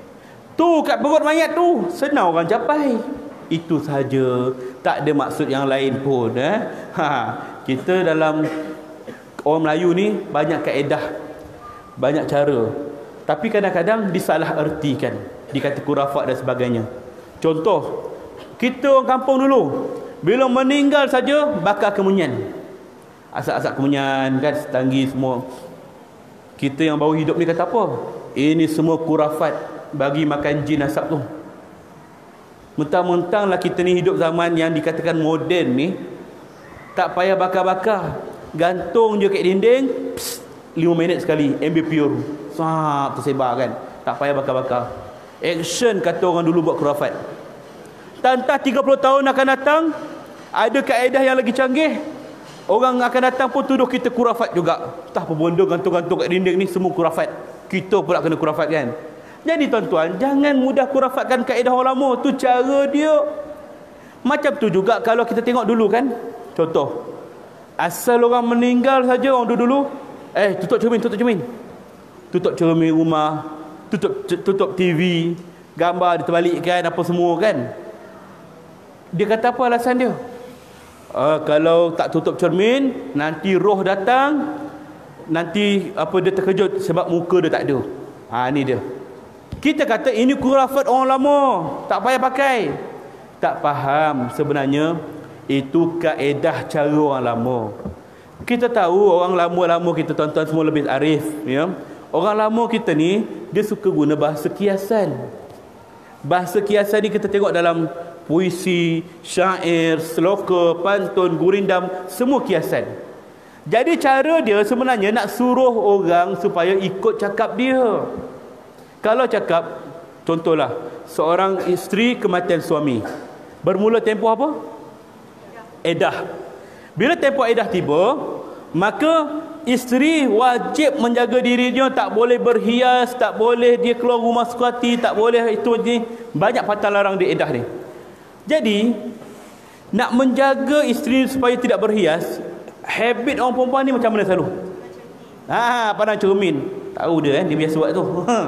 Tu kat perut mayat tu, senang orang capai. Itu saja, tak ada maksud yang lain pun. eh? ha, Kita dalam orang Melayu ni banyak kaedah, banyak cara. Tapi kadang-kadang disalah ertikan, dikata khurafat dan sebagainya. Contoh, kita orang kampung dulu, bila meninggal saja bakar kemunyan. Asap-asap kemunyan kan, setanggi semua. Kita yang baru hidup ni kata apa? Ini semua khurafat, bagi makan jin asap tu. Mentang-mentang lah kita ni hidup zaman yang dikatakan moden ni, tak payah bakar-bakar, gantung je kat dinding, pss, lima minit sekali ambipure sap tersebar kan, tak payah bakar-bakar. Action kata orang dulu buat khurafat. Tantah tiga puluh tahun akan datang, ada kaedah yang lagi canggih, orang akan datang pun tuduh kita khurafat juga. Entah apa benda gantung-gantung kat dinding ni semua khurafat, kita pula kena khurafat kan. Jadi tuan-tuan, jangan mudah khurafatkan kaedah orang lama. Tu cara dia. Macam tu juga kalau kita tengok dulu kan, contoh, asal orang meninggal saja orang dulu, eh tutup cermin, tutup cermin, tutup cermin rumah, tutup tutup T V, gambar diterbalikkan apa semua kan. Dia kata apa alasan dia? Uh, kalau tak tutup cermin, nanti roh datang, nanti apa dia terkejut sebab muka dia tak ada. Ha, ni dia. Kita kata ini khurafat orang lama, tak payah pakai. Tak faham sebenarnya itu kaedah cara orang lama. Kita tahu orang lama-lama kita tuan-tuan semua lebih arif, ya. Orang lama kita ni dia suka guna bahasa kiasan. Bahasa kiasan ni kita tengok dalam puisi, syair, sloka, pantun, gurindam, semua kiasan. Jadi cara dia sebenarnya nak suruh orang supaya ikut cakap dia. Kalau cakap, contohlah, seorang isteri kematian suami, bermula tempoh apa? Edah. Bila tempoh edah tiba, maka isteri wajib menjaga diri dia, tak boleh berhias, tak boleh dia keluar rumah suka hati, tak boleh itu ni, banyak patah larang di edah ni. Jadi nak menjaga isteri supaya tidak berhias, habit orang perempuan ni macam mana selalu? Ha, pandang cermin. Tahu dia eh, dia biasa buat tu.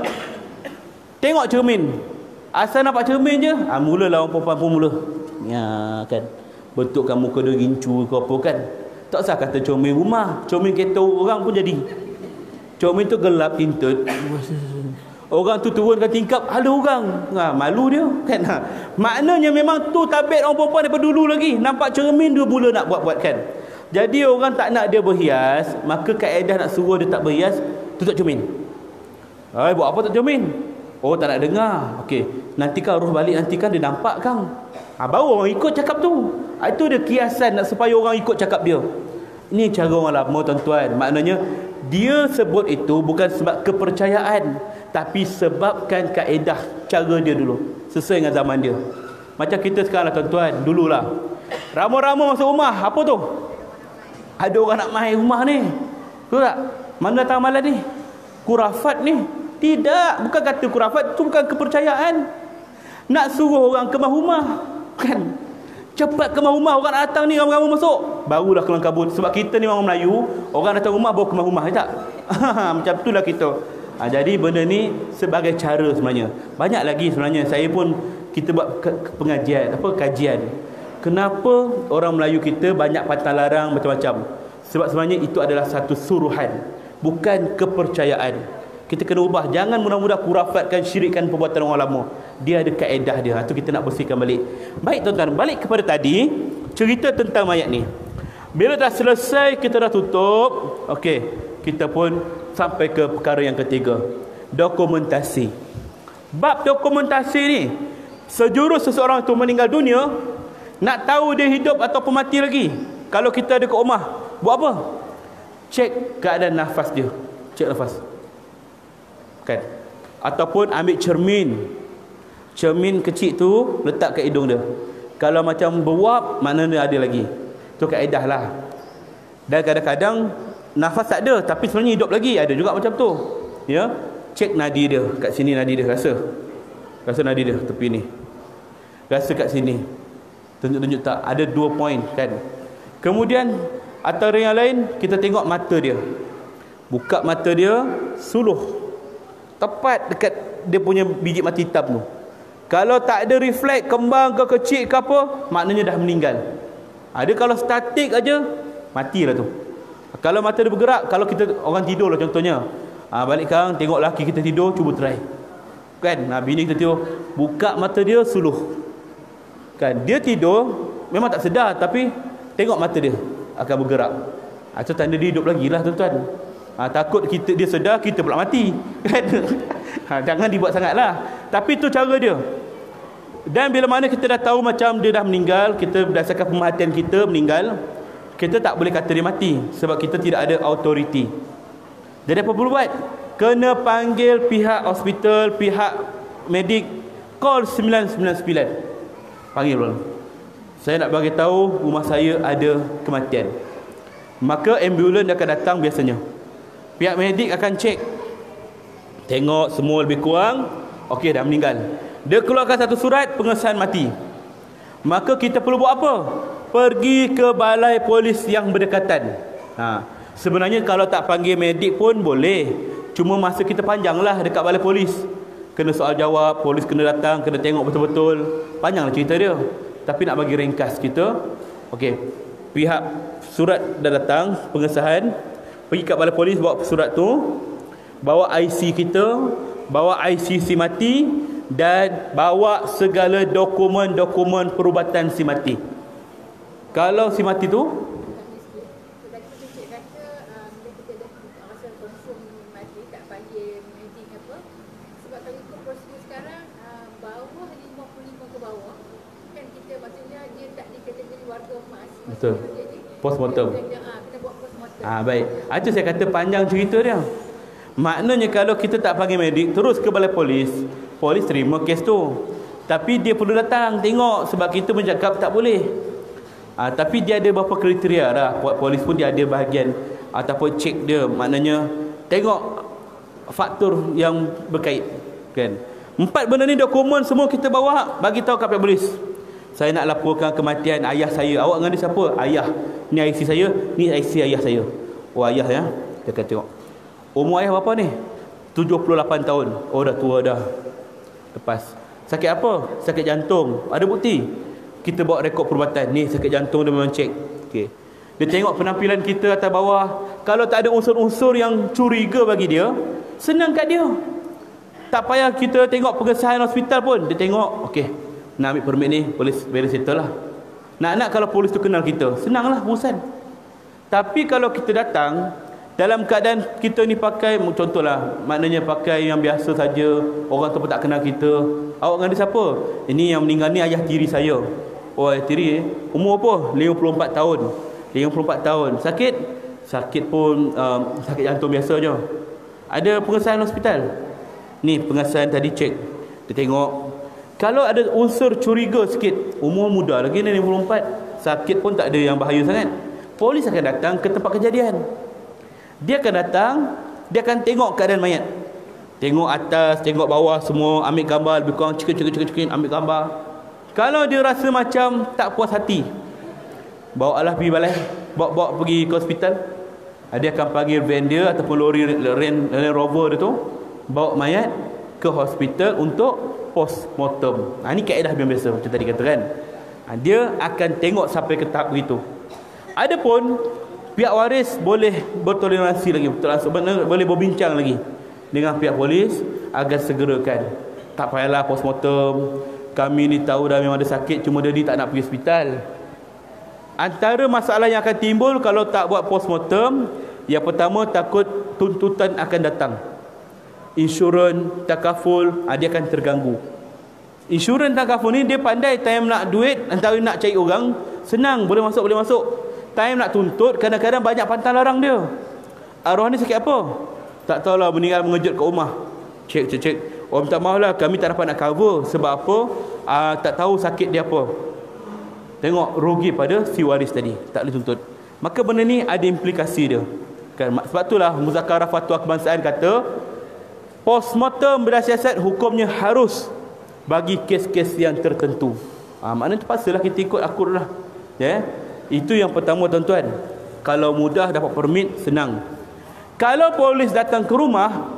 Tengok cermin. Asal nampak cermin je, ha, mulalah orang perempuan pun mula. Ya kan. Bentukkan muka dia gincu ke apa kan. Tak usah kata cermin rumah, cermin kereta orang pun jadi. Cermin tu gelap tinted. Orang tu turunkan tingkap, ada orang. Ha, malu dia kan. Ha. Maknanya memang tu tabiat orang perempuan daripada dulu lagi. Nampak cermin dia mula nak buat-buat kan. Jadi orang tak nak dia berhias, maka kaedah nak suruh dia tak berhias, tutup cermin. Hai, buat apa tutup cermin? Oh, tak nak dengar. Okey, nanti kan roh balik, nanti kan dia nampak kang. Ha, baru orang ikut cakap tu. Ha, itu dia kiasan nak supaya orang ikut cakap dia. Ini cara orang lama tuan-tuan. Maknanya dia sebut itu bukan sebab kepercayaan, tapi sebabkan kaedah cara dia dulu, sesuai dengan zaman dia. Macam kita sekarang lah tuan-tuan. Dululah rama-rama masuk rumah, apa tu? Ada orang nak main rumah ni. Betul tak? Mana datang malam ni? Khurafat ni. Tidak, bukan kata khurafat, itu bukan kepercayaan. Nak suruh orang kemas rumah kan. Cepat kemas rumah, orang datang ni ramai-ramai masuk, barulah kelang kabut. Sebab kita ni orang Melayu, orang datang rumah baru kemas rumah, tak? Macam itulah kita. Ha, jadi benda ni sebagai cara sebenarnya. Banyak lagi sebenarnya. Saya pun kita buat pengajian, apa kajian. Kenapa orang Melayu kita banyak patah larang macam-macam? Sebab sebenarnya itu adalah satu suruhan, bukan kepercayaan. Kita kena ubah. Jangan mudah-mudah kurafatkan, syirikkan perbuatan orang lama. Dia ada kaedah dia. Itu kita nak bersihkan balik. Baik tuan-tuan, balik kepada tadi, cerita tentang mayat ni. Bila dah selesai, kita dah tutup, okey, kita pun sampai ke perkara yang ketiga, dokumentasi. Bab dokumentasi ni, sejurus seseorang itu meninggal dunia, nak tahu dia hidup ataupun mati lagi, kalau kita ada kat rumah, buat apa? Cek keadaan nafas dia. Cek nafas, kan? Ataupun ambil cermin. Cermin kecil tu letak kat hidung dia. Kalau macam beruap, maknanya ada lagi. Itu kaedah lah. Dan kadang-kadang nafas tak ada, tapi sebenarnya hidup lagi. Ada juga macam tu. Ya, cek nadi dia. Kat sini nadi dia, rasa. Rasa nadi dia tepi ni. Rasa kat sini. Tunjuk-tunjuk tak. Ada dua poin, kan? Kemudian antara yang lain, kita tengok mata dia. Buka mata dia, suluh tepat dekat dia punya biji mata hitam tu. Kalau tak ada refleks, kembang ke kecil ke apa, maknanya dah meninggal. Ada kalau statik aja, matilah tu. Kalau mata dia bergerak, kalau kita orang tidur lah contohnya, ha, balik kang tengok laki kita tidur, cuba try, kan? Ha, bini kita tidur, buka mata dia, suluh, kan? Dia tidur memang tak sedar, tapi tengok mata dia akan bergerak. Ha, itu tanda dia hidup lagi lah tuan-tuan. Ha, takut kita dia sedar, kita pula mati, kan? Ha, jangan dibuat sangat lah. Tapi itu cara dia. Dan bila mana kita dah tahu macam dia dah meninggal, kita berdasarkan pemerhatian kita meninggal, kita tak boleh kata dia mati, sebab kita tidak ada autoriti. Jadi apa perlu buat? Kena panggil pihak hospital, pihak medik, call sembilan sembilan sembilan. Panggil dulu. Saya nak bagi tahu rumah saya ada kematian. Maka ambulans akan datang biasanya. Pihak medik akan cek, tengok semua lebih kurang okey, dah meninggal. Dia keluarkan satu surat pengesahan mati. Maka kita perlu buat apa? Pergi ke balai polis yang berdekatan. Ha, sebenarnya kalau tak panggil medik pun boleh, cuma masa kita panjanglah dekat balai polis. Kena soal jawab, polis kena datang, kena tengok betul-betul. Panjanglah cerita dia. Tapi nak bagi ringkas kita, okey, pihak surat dah datang pengesahan, pergi kat balai polis, bawa surat tu, bawa I C kita, bawa I C si mati, dan bawa segala dokumen-dokumen perubatan si mati. Kalau si mati tu betul, postmortem. Ah, baik. Itu saya kata panjang cerita dia. Maknanya kalau kita tak panggil medik, terus ke balai polis, polis terima kes tu. Tapi dia perlu datang tengok, sebab kita bercakap tak boleh. Ah, tapi dia ada beberapa kriteria dah. Polis pun dia ada bahagian ataupun cek dia, maknanya tengok faktor yang berkait, kan? Empat benda ni dokumen semua kita bawa, bagi tahu kat pihak polis. Saya nak laporkan kematian ayah saya. Awak dengan dia siapa? Ayah. Ni I C saya, ni I C ayah saya. Oh, ayah ya. Dia akan tengok. Umur ayah berapa ni? tujuh puluh lapan tahun. Oh, dah tua dah. Lepas. Sakit apa? Sakit jantung. Ada bukti? Kita bawa rekod perubatan. Ni sakit jantung dia memang cek. Okey. Dia tengok penampilan kita atas bawah. Kalau tak ada unsur-unsur yang curiga bagi dia, senang kat dia. Tak payah kita tengok pengesahan hospital pun. Dia tengok, okey, nak ambil permit ni, polis boleh settle lah. Nak-nak kalau polis tu kenal kita, senanglah urusan. Tapi kalau kita datang dalam keadaan kita ni pakai, contohlah, maknanya pakai yang biasa saja, orang tu pun tak kenal kita. Awak dengan dia siapa? Ini yang meninggal ni ayah tiri saya. Oh, ayah tiri eh? Umur apa? lima puluh empat tahun. lima puluh empat tahun. Sakit? Sakit pun um, sakit jantung biasa je. Ada pengesahan hospital? Ni pengesahan tadi cek. Dia tengok. Kalau ada unsur curiga sikit, umur muda lagi ni lima puluh empat, sakit pun tak ada yang bahaya sangat, polis akan datang ke tempat kejadian. Dia akan datang, dia akan tengok keadaan mayat. Tengok atas, tengok bawah semua, ambil gambar, lebih kurang cekik-cekik-cekik, ambil gambar. Kalau dia rasa macam tak puas hati, bawa lah pergi balai, bawa-bawa pergi ke hospital. Dia akan panggil van dia ataupun lori Land Rover dia tu, bawa mayat ke hospital untuk postmortem. Ha, ini kaedah yang biasa macam tadi kata kan. Ha, dia akan tengok sampai ke tahap begitu. Adapun Pihak waris boleh bertoleransi lagi, boleh berbincang lagi dengan pihak polis agar segerakan. Tak payahlah postmortem, kami ni tahu dah memang ada sakit, cuma dia ni tak nak pergi hospital. Antara masalah yang akan timbul kalau tak buat postmortem, yang pertama takut tuntutan akan datang. Insurans, takaful, dia akan terganggu. Insurans takaful ni dia pandai, time nak duit, antara nak cari orang senang, boleh masuk boleh masuk. Time nak tuntut, kadang-kadang banyak pantang larang dia. Arwah ni sakit apa? Tak tahulah, meninggal mengejut kat rumah. Cek cek cek. Oh minta maaf lah, kami tak dapat nak cover. Sebab apa? Uh, tak tahu sakit dia apa. Tengok, rugi pada si waris tadi, tak boleh tuntut. Maka benda ni ada implikasi dia kan. Sebab itulah Muzakarah Fatwa Kebangsaan kata postmortem bersiasat hukumnya harus bagi kes-kes yang tertentu. Ha, maknanya terpaksalah kita ikut akur lah ya. Itu yang pertama tuan-tuan. Kalau mudah dapat permit, senang. Kalau polis datang ke rumah,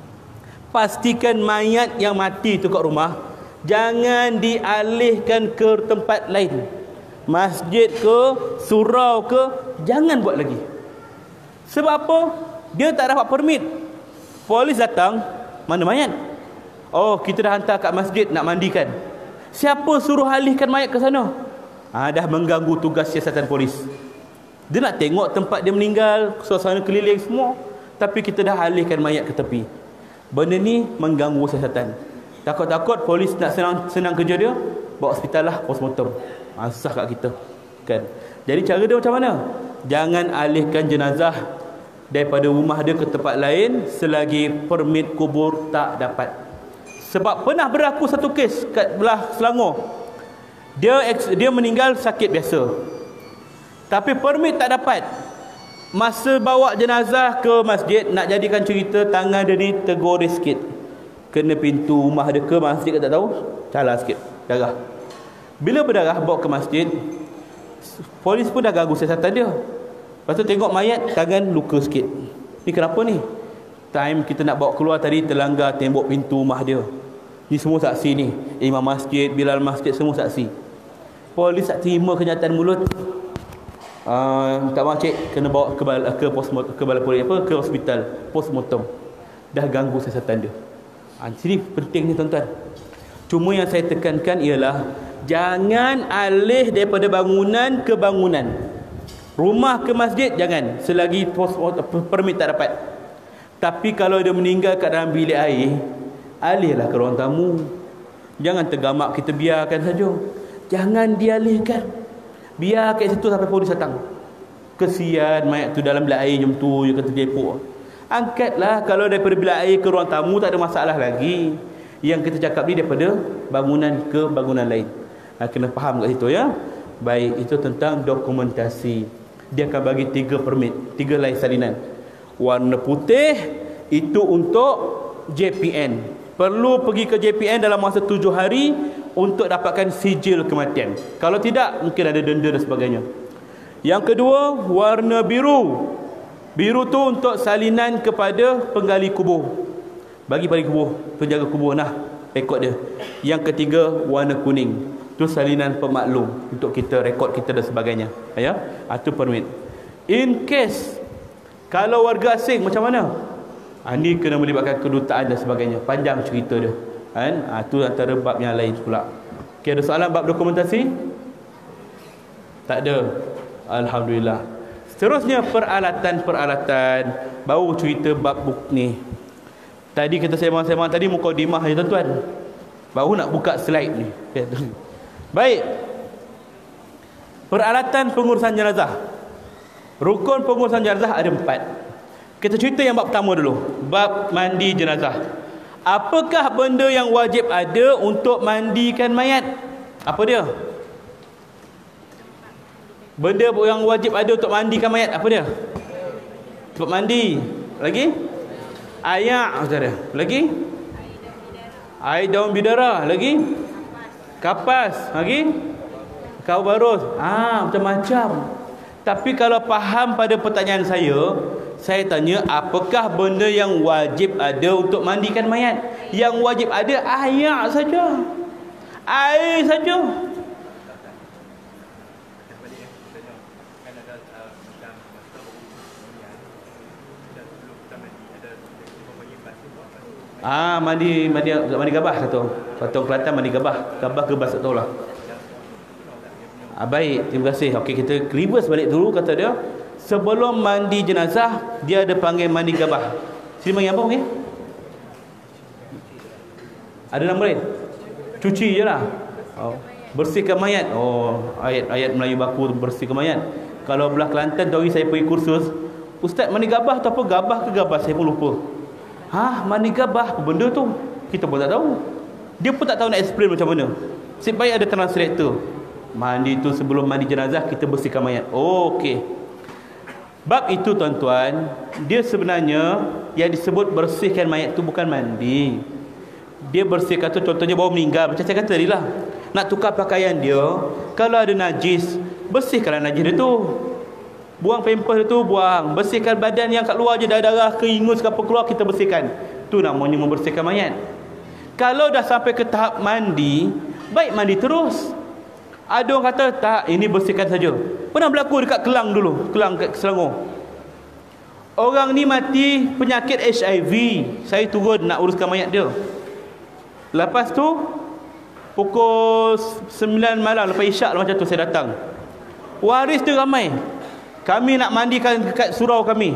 pastikan mayat yang mati tu kat rumah jangan dialihkan ke tempat lain, masjid ke, surau ke, jangan buat lagi. Sebab apa? Dia tak dapat permit. Polis datang, mana mayat? Oh, kita dah hantar kat masjid nak mandikan. Siapa suruh alihkan mayat ke sana? Ha, dah mengganggu tugas siasatan polis. Dia nak tengok tempat dia meninggal, suasana keliling semua, tapi kita dah alihkan mayat ke tepi. Benda ni mengganggu siasatan. Takut-takut polis nak senang senang kerja dia, bawa hospital lah, postmortem. Ha, susah kat kita kan. Jadi cara dia macam mana? Jangan alihkan jenazah daripada rumah dia ke tempat lain selagi permit kubur tak dapat. Sebab pernah berlaku satu kes kat belah Selangor. Dia dia meninggal sakit biasa, tapi permit tak dapat. Masa bawa jenazah ke masjid, nak jadikan cerita, tangan dia ni tergores sikit, kena pintu rumah dia ke masjid ke tak tahu, calar sikit, darah. Bila berdarah bawa ke masjid, polis pun dah ganggu siasatan dia. Lepas tu tengok mayat, tangan luka sikit. Ni kenapa ni? Time kita nak bawa keluar tadi, terlanggar tembok pintu rumah dia. Ni semua saksi ni, imam masjid, bilal masjid, semua saksi. Polis tak terima kenyataan mulut. Uh, tak maaf cik, kena bawa ke bala, ke pos ke balai polis apa, ke hospital, postmortem. Dah ganggu siasatan dia. Ha, sini pentingnya tuan-tuan. Cuma yang saya tekankan ialah jangan alih daripada bangunan ke bangunan. Rumah ke masjid jangan, selagi pos permit tak dapat. Tapi kalau dia meninggal kat dalam bilik air, alihlah ke ruang tamu. Jangan tergamak kita biarkan saja. Jangan dialihkan. Biar kat situ sampai polis datang. Kesian mayat tu dalam bilik air jam tu, dia kata terjepuk. Angkatlah. Kalau daripada bilik air ke ruang tamu tak ada masalah lagi. Yang kita cakap ni daripada bangunan ke bangunan lain. Ha, kena faham kat situ ya. Baik, itu tentang dokumentasi. Dia akan bagi tiga permit, tiga lain salinan. Warna putih itu untuk J P N. Perlu pergi ke J P N dalam masa tujuh hari untuk dapatkan sijil kematian. Kalau tidak, mungkin ada denda dan sebagainya. Yang kedua, warna biru. Biru tu untuk salinan kepada penggali kubur. Bagi penggali kubur, penjaga kubur, nah rekod dia. Yang ketiga, warna kuning. Itu salinan pemaklum untuk kita rekod kita dan sebagainya. Ya, itu permit. In case kalau warga asing macam mana? Ha, ini kena melibatkan kedutaan dan sebagainya. Panjang cerita dia. Kan? Ha, itu antara bab yang lain pula. Okay, ada soalan bab dokumentasi? Tak ada. Alhamdulillah. Seterusnya peralatan-peralatan. Baru cerita bab buk ni. Tadi kita sembang-sembang tadi mukadimah je tuan-tuan. Baru nak buka slide ni. Okay. Baik. Peralatan pengurusan jenazah. Rukun pengurusan jenazah ada empat. Kita cerita yang bab pertama dulu. Bab mandi jenazah. Apakah benda yang wajib ada untuk mandikan mayat? Apa dia? Benda yang wajib ada untuk mandikan mayat, apa dia? Tempat mandi. Lagi? Ayak, saudara. Lagi? Air daun bidara. Lagi? Kapas. Lagi? Kau barus. Ah, macam-macam. Tapi kalau faham pada pertanyaan saya, saya tanya, apakah benda yang wajib ada untuk mandikan mayat? Yang wajib ada air saja. Air saja. Ah, mandi mandi mandi gabah kata. Kata Kelantan mandi gabah. Gabah gebas tak tahulah. Ah, baik, terima kasih. Okey, kita reverse balik dulu kata dia. Sebelum mandi jenazah, dia ada panggil mandi gabah. Sini panggil apa okey? Ada nama lain? Cuci je lah. Oh. Bersihkan mayat. Oh, ayat-ayat Melayu baku bersihkan mayat. Kalau belah Kelantan tahu saya pergi kursus, ustaz mandi gabah tu apa? Gabah ke gabah? Saya pun lupa. Hah, mandi gabah apa benda tu? Kita pun tak tahu. Dia pun tak tahu nak explain macam mana. Sebab baik ada translator. Mandi tu sebelum mandi jenazah kita bersihkan mayat. Oh, okey. Bab itu tuan-tuan, dia sebenarnya yang disebut bersihkan mayat tu bukan mandi. Dia bersihkan tu contohnya baru meninggal, macam saya kata tadi lah. Nak tukar pakaian dia, kalau ada najis, bersihkanlah najis dia tu. Buang pampers dia tu, buang. Bersihkan badan yang kat luar je, darah-darah, keingus ke apa keluar, kita bersihkan. Tu namanya membersihkan mayat. Kalau dah sampai ke tahap mandi, baik mandi terus. Ada orang kata, tak, ini bersihkan saja. Pernah berlaku dekat Kelang dulu, Kelang kat Selangor. Orang ni mati penyakit H I V. Saya turun nak uruskan mayat dia. Lepas tu pukul sembilan malam, lepas isyak macam tu saya datang. Waris dia ramai. Kami nak mandikan dekat surau kami.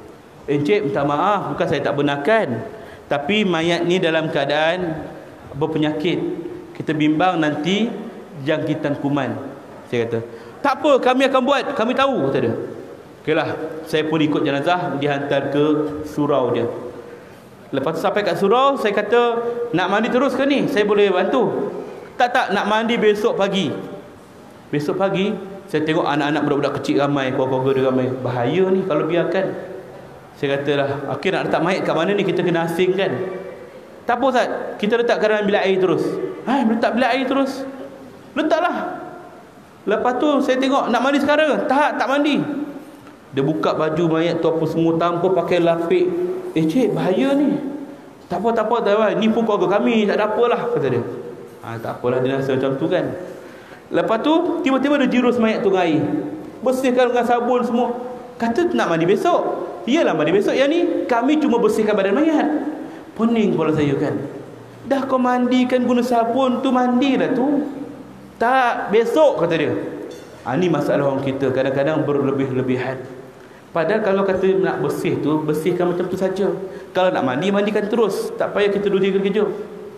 Encik minta maaf, bukan saya tak benarkan, tapi mayat ni dalam keadaan berpenyakit. Kita bimbang nanti jangkitan kuman. Saya kata, tak apa, kami akan buat, kami tahu, kata dia. Okeylah, saya pun ikut jenazah, dihantar ke surau dia. Lepas tu sampai kat surau, saya kata, nak mandi terus ke ni? Saya boleh bantu. Tak, tak, nak mandi besok pagi. Besok pagi, saya tengok anak-anak budak-budak kecil ramai, keluarga dia ramai. Bahaya ni kalau biarkan. Saya katalah, okey, nak letak mayat kat mana ni? Kita kena asingkan. Tak apa Ustaz, kita letak dalam bilik air terus. Hai, letak bilik air terus. Letaklah. Lepas tu saya tengok, nak mandi sekarang? Tak, tak mandi. Dia buka baju mayat tu apa semua, tanpa pakai lapik. Eh cik, bahaya ni. Tak apa, tak apa, tak apa. Ni pun keluarga kami, tak ada apalah, kata dia. Ha, tak apalah, dia rasa macam tu kan. Lepas tu, tiba-tiba dia jirus mayat tu dengan air. Bersihkan dengan sabun semua. Kata nak mandi besok. Iyalah mandi besok. Yang ni, kami cuma bersihkan badan mayat. Pening kepala saya kan. Dah kau mandikan guna sabun tu, mandilah tu. Tak, besok, kata dia. Ha, ni masalah orang kita, kadang-kadang berlebih-lebihan. Padahal kalau kata nak bersih tu, bersihkan macam tu saja. Kalau nak mandi, mandikan terus. Tak payah kita dua tiga kerja.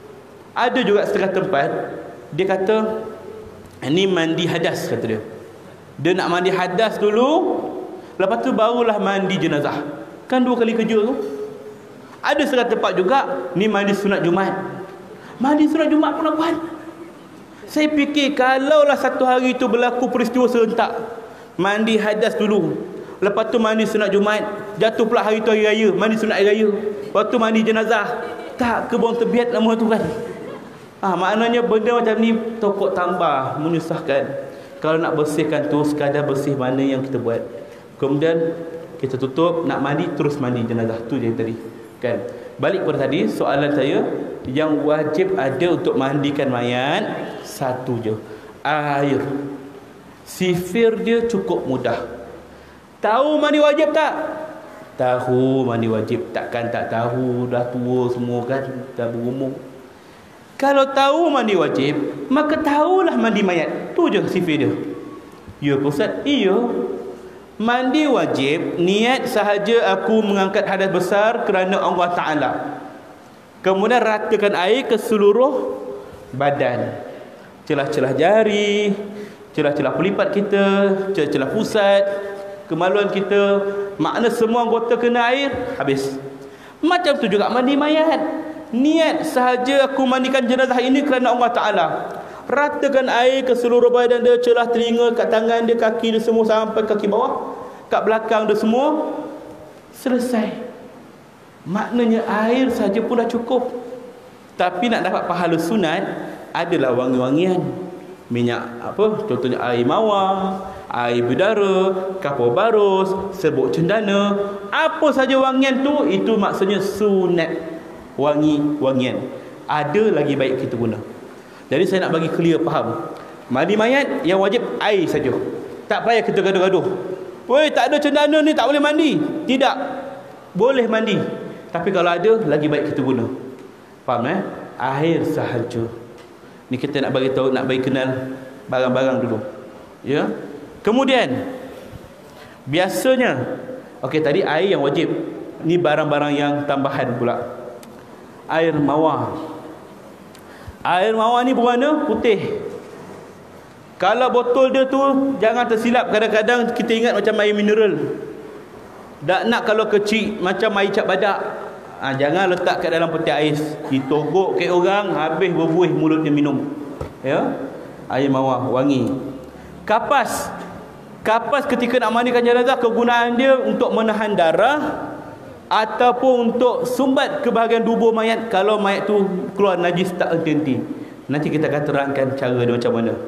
Ada juga setengah tempat, dia kata, ini mandi hadas, kata dia. Dia nak mandi hadas dulu, lepas tu barulah mandi jenazah. Kan dua kali kerja tu. Ada setengah tempat juga, ni mandi sunat Jumaat. Mandi sunat Jumaat pun nak buat. Saya fikir, kalaulah satu hari tu berlaku peristiwa serentak, mandi hadas dulu, lepas tu mandi sunat Jumaat, jatuh pula hari tu hari raya, mandi sunat hari raya, lepas tu mandi jenazah. Tak, kebun terbiat nama tu kan. Ah, maknanya benda macam ni tokok tambah, menyusahkan. Kalau nak bersihkan tu, sekadar bersih mana yang kita buat. Kemudian kita tutup, nak mandi terus mandi jenazah. Tu je tadi kan. Balik pada tadi, soalan saya, yang wajib ada untuk mandikan mayat satu je, air. Sifir dia cukup mudah. Tahu mandi wajib tak? Tahu mandi wajib. Takkan tak tahu, dah tua semua kan, dah berumur. Kalau tahu mandi wajib, maka tahulah mandi mayat. Tu je sifir dia. Ya Ustaz? Iya. Mandi wajib, niat sahaja aku mengangkat hadas besar kerana Allah Ta'ala. Kemudian ratakan air ke seluruh badan. Celah-celah jari, celah-celah pelipat kita, celah-celah pusat, kemaluan kita, makna semua anggota kena air, habis. Macam tu juga mandi mayat. Niat sahaja aku mandikan jenazah ini kerana Allah Ta'ala. Ratakan air ke seluruh badan dia, celah telinga, kat tangan dia, kaki dia semua sampai kaki bawah, kat belakang dia semua. Selesai. Maknanya air saja pun dah cukup. Tapi nak dapat pahala sunat, adalah wangi-wangian. Minyak apa? Contohnya air mawar, air bidara, kapur barus, serbuk cendana. Apa saja wangian tu, itu maksudnya sunat. Wangi-wangian. Ada lagi baik kita guna. Jadi saya nak bagi clear, faham. Mandi mayat yang wajib air saja. Tak payah kita gaduh-gaduh. Woi, tak ada cendana ni, tak boleh mandi. Tidak. Boleh mandi. Tapi kalau ada, lagi baik kita guna. Faham eh? Air sahaja. Ni kita nak bagi tahu, nak bagi kenal barang-barang dulu. Ya. Kemudian biasanya, okey tadi air yang wajib. Ni barang-barang yang tambahan pula. Air mawar. Air mawar ni berwarna putih. Kalau botol dia tu jangan tersilap, kadang-kadang kita ingat macam air mineral. Tak nak kalau kecil macam air cap badak. Ha, jangan letak kat dalam peti ais, ditogok ke orang, habis berbuih mulut dia minum. Ya. Air mawar wangi. Kapas. Kapas ketika nak mandikan jenazah, kegunaan dia untuk menahan darah ataupun untuk sumbat ke bahagian tubuh mayat kalau mayat tu keluar najis tak henti-henti. Nanti kita akan terangkan cara dia macam mana.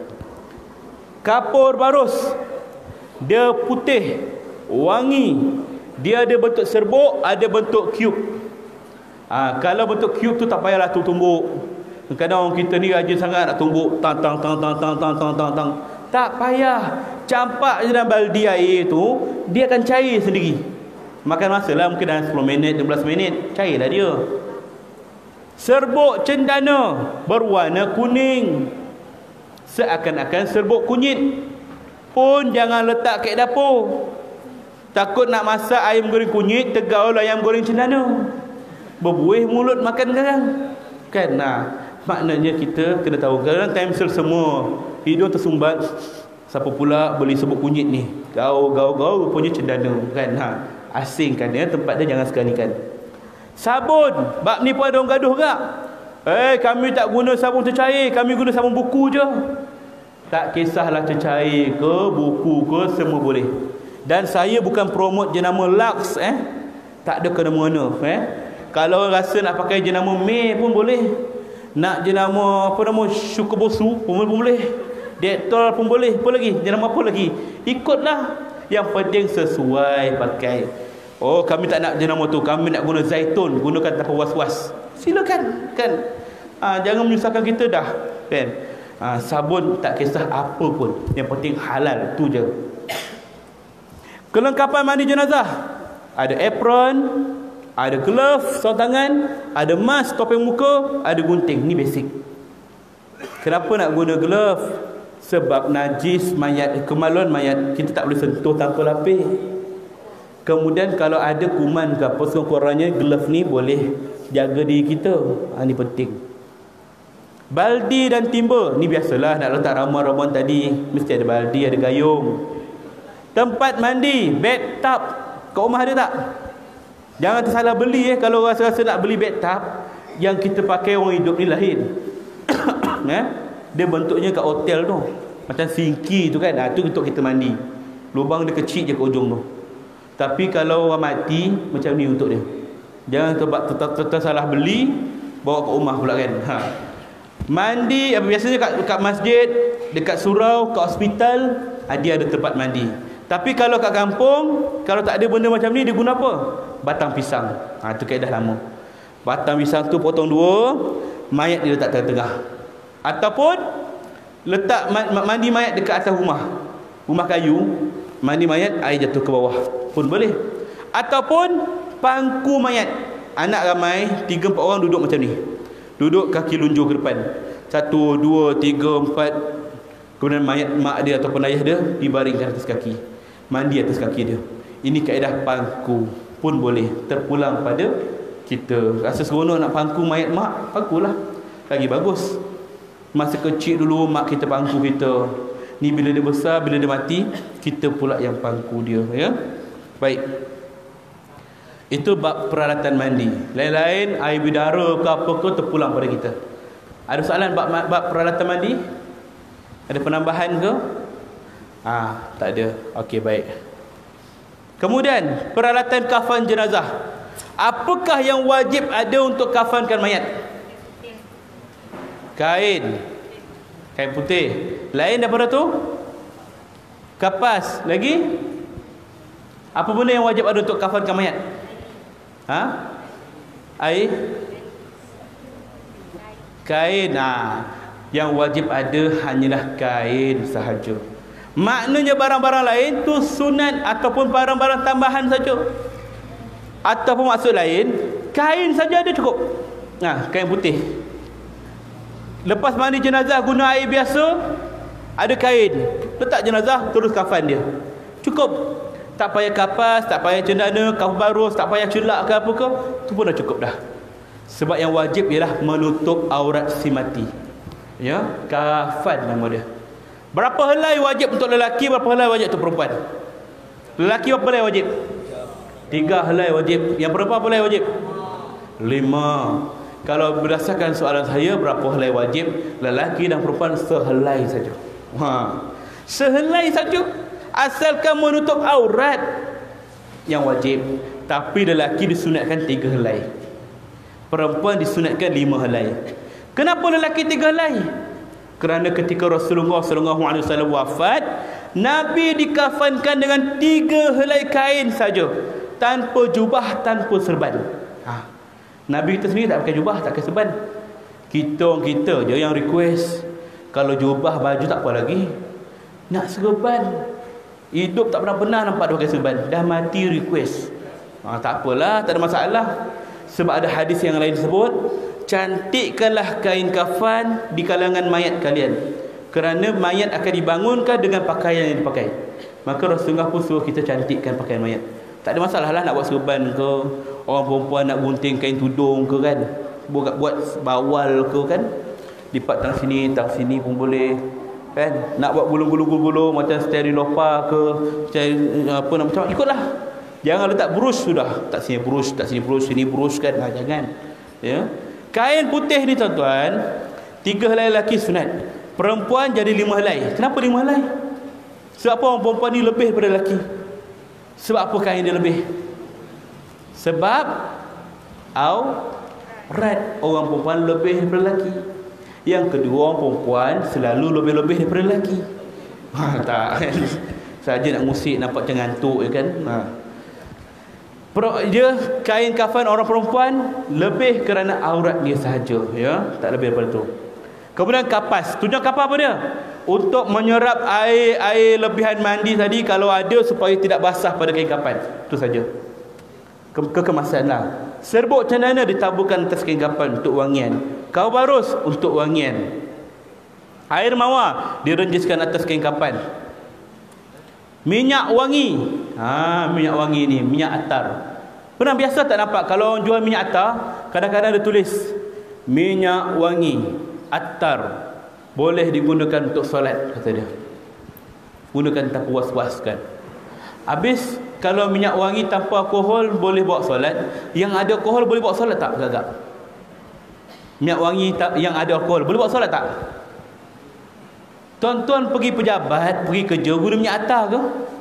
Kapur barus. Dia putih, wangi. Dia ada bentuk serbuk, ada bentuk cube. Ha, kalau bentuk cube tu tak payahlah tu tumbuk. Kadang orang kita ni rajin sangat nak tumbuk tang tang tang tang tang tang tang tang tang. Tak payah. Campak je dalam baldi air tu, dia akan cair sendiri. Makan masa lah, mungkin dalam sepuluh minit, enam belas minit, cairlah dia. Serbuk cendana berwarna kuning, seakan-akan serbuk kunyit. Pun jangan letak kat dapur. Takut nak masak ayam goreng kunyit, tegaul ayam goreng cendana, berbuih mulut makan garang. Kan? Nah, maknanya kita kena tahu. Kadang time sel semua hidung tersumbat. Siapa pula beli serbuk kunyit ni? Gau gau gau rupanya cendana. Kan? Ha, asingkan dia, tempat dia jangan sekalikan. Sabun, bab ni pun ada orang gaduh gak. Eh, kami tak guna sabun tercair, kami guna sabun buku je. Tak kisahlah tercair ke, buku ke, semua boleh. Dan saya bukan promote jenama Lux eh. Tak ada kena-mengena eh. Kalau rasa nak pakai jenama Mei pun boleh. Nak jenama apa nama Syukubosu pun boleh. Dettol pun boleh. Apa lagi? Jenama apa lagi? Ikutlah. Yang penting sesuai pakai. Oh, kami tak nak jenama tu, kami nak guna zaitun, gunakan tanpa was-was. Silakan, kan? Ha, jangan menyusahkan kita dah, kan? Ha, sabun tak kisah apa pun, yang penting halal, tu je. Kelengkapan mandi jenazah. Ada apron, ada glove sarung tangan, ada mask topeng muka, ada gunting. Ni basic. Kenapa nak guna glove? Sebab najis mayat, kemaluan mayat kita tak boleh sentuh tanpa lapis. Kemudian kalau ada kuman ke apa sekurang-kurangnya, glove ni boleh jaga diri kita. Ha, ni penting. Baldi dan timba, ni biasalah nak letak ramuan-ramuan tadi, mesti ada baldi, ada gayung. Tempat mandi, bathtub, kat rumah ada tak? Jangan tersalah beli eh, kalau rasa-rasa nak beli bathtub yang kita pakai orang hidup ni lain. eh? Dia bentuknya kat hotel tu, macam sinki tu kan, ha, tu untuk kita mandi. Lubang dia kecil je kat ujung tu. Tapi kalau orang mati, macam ni untuk dia. Jangan tersalah beli, bawa ke rumah pula kan. Ha. Mandi, biasanya kat, kat masjid, dekat surau, kat hospital, dia ada tempat mandi. Tapi kalau kat kampung, kalau tak ada benda macam ni, dia guna apa? Batang pisang. Ha, tu kaedah lama. Batang pisang tu potong dua, mayat dia letak tengah-tengah. Ataupun letak mandi mayat dekat atas rumah. Rumah kayu, mandi mayat, air jatuh ke bawah pun boleh. Ataupun pangku mayat. Anak ramai, tiga empat orang duduk macam ni. Duduk kaki lunjur ke depan. Satu, dua, tiga, empat. Kemudian mayat mak dia ataupun ayah dia dibaringkan atas kaki. Mandi atas kaki dia. Ini kaedah pangku pun boleh. Terpulang pada kita. Rasa seronok nak pangku mayat mak, pangkulah. Lagi bagus. Masa kecil dulu mak kita pangku kita. Ni bila dia besar, bila dia mati, kita pula yang pangku dia, ya. Baik. Itu bab peralatan mandi. Lain-lain air bidara ke apa ke terpulang pada kita. Ada soalan bab, bab peralatan mandi? Ada penambahan ke? Ah, tak ada. Okey, baik. Kemudian peralatan kafan jenazah. Apakah yang wajib ada untuk kafankan mayat? Kain. Kain putih. Lain daripada tu? Kapas. Lagi? Apa benda yang wajib ada untuk kafankan mayat? Ha? Air? Kain. Ha. Yang wajib ada hanyalah kain sahaja. Maknanya barang-barang lain tu sunat ataupun barang-barang tambahan saja. Ataupun maksud lain, kain saja ada cukup. Nah, kain putih. Lepas mandi jenazah guna air biasa, ada kain, letak jenazah, terus kafan dia. Cukup. Tak payah kapas, tak payah cendana, kafan barus, tak payah celak ke apa ke, tu pun dah cukup dah. Sebab yang wajib ialah menutup aurat si mati. Ya, kafan nama dia. Berapa helai wajib untuk lelaki, berapa helai wajib untuk perempuan? Lelaki berapa helai wajib? Tiga helai wajib. Yang perempuan berapa helai wajib? Lima. Kalau berdasarkan soalan saya, berapa helai wajib? Lelaki dan perempuan sehelai saja. Ha. Sehelai saja. Asalkan menutup aurat yang wajib. Tapi lelaki disunatkan tiga helai, perempuan disunatkan lima helai. Kenapa lelaki tiga helai? Kerana ketika Rasulullah sallallahu alaihi wasallam wafat, Nabi dikafankan dengan tiga helai kain saja, tanpa jubah, tanpa serban. Ha. Nabi kita sendiri tak pakai jubah, tak pakai serban. Kita orang kita je yang request, kalau jubah baju tak apa lagi, nak serban. Hidup tak pernah-pernah nampak dia pakai serban, dah mati request. Ha, tak apalah, tak ada masalah. Sebab ada hadis yang lain sebut, cantikkanlah kain kafan di kalangan mayat kalian, kerana mayat akan dibangunkan dengan pakaian yang dipakai. Maka Rasulullah pun suruh kita cantikkan pakaian mayat. Tak ada masalah lah nak buat serban ke, orang perempuan nak gunting kain tudung ke kan, buat, buat bawal ke kan, lipat tang sini, tang sini pun boleh kan. Nak buat gulung-gulung-gulung macam sterilopa ke, macam apa nak, macam ikutlah. Jangan letak brush sudah, tak sini brush, tak sini brush, sini brush kan. Ha, jangan. Ya. Kain putih ni tuan-tuan, tiga helai lelaki sunat, perempuan jadi lima helai. Kenapa lima helai? Sebab apa orang perempuan ni lebih daripada lelaki? Sebab apa kain dia lebih? Sebab aurat orang perempuan lebih daripada lelaki. Yang kedua, orang perempuan selalu lebih-lebih daripada lelaki. Ha, tak. Saja nak musik nampak macam ngantuk ya kan. Ha. Dia kain kafan orang perempuan lebih kerana aurat dia sahaja, ya, tak lebih daripada tu. Kemudian kapas. Tujuan kapas apa dia? Untuk menyerap air air lebihan mandi tadi kalau ada, supaya tidak basah pada kain kafan. Itu saja. Ke kekemasanlah. Serbuk cendana ditaburkan atas kain kafan untuk wangian. Kau barus untuk wangian. Air mawar direnjiskan atas kain kafan. Minyak wangi. Ha, minyak wangi ni, minyak atar. Pernah biasa tak nampak kalau orang jual minyak atar, kadang-kadang ada tulis minyak wangi atar, boleh digunakan untuk solat, kata dia. Gunakan tanpa was-waskan. Habis kalau minyak wangi tanpa alkohol boleh bawa solat, yang ada alkohol boleh bawa solat tak? Agak-agak. Minyak wangi tak, yang ada alkohol boleh bawa solat tak? Tuan-tuan pergi pejabat, pergi kerja, guna minyak atar ke?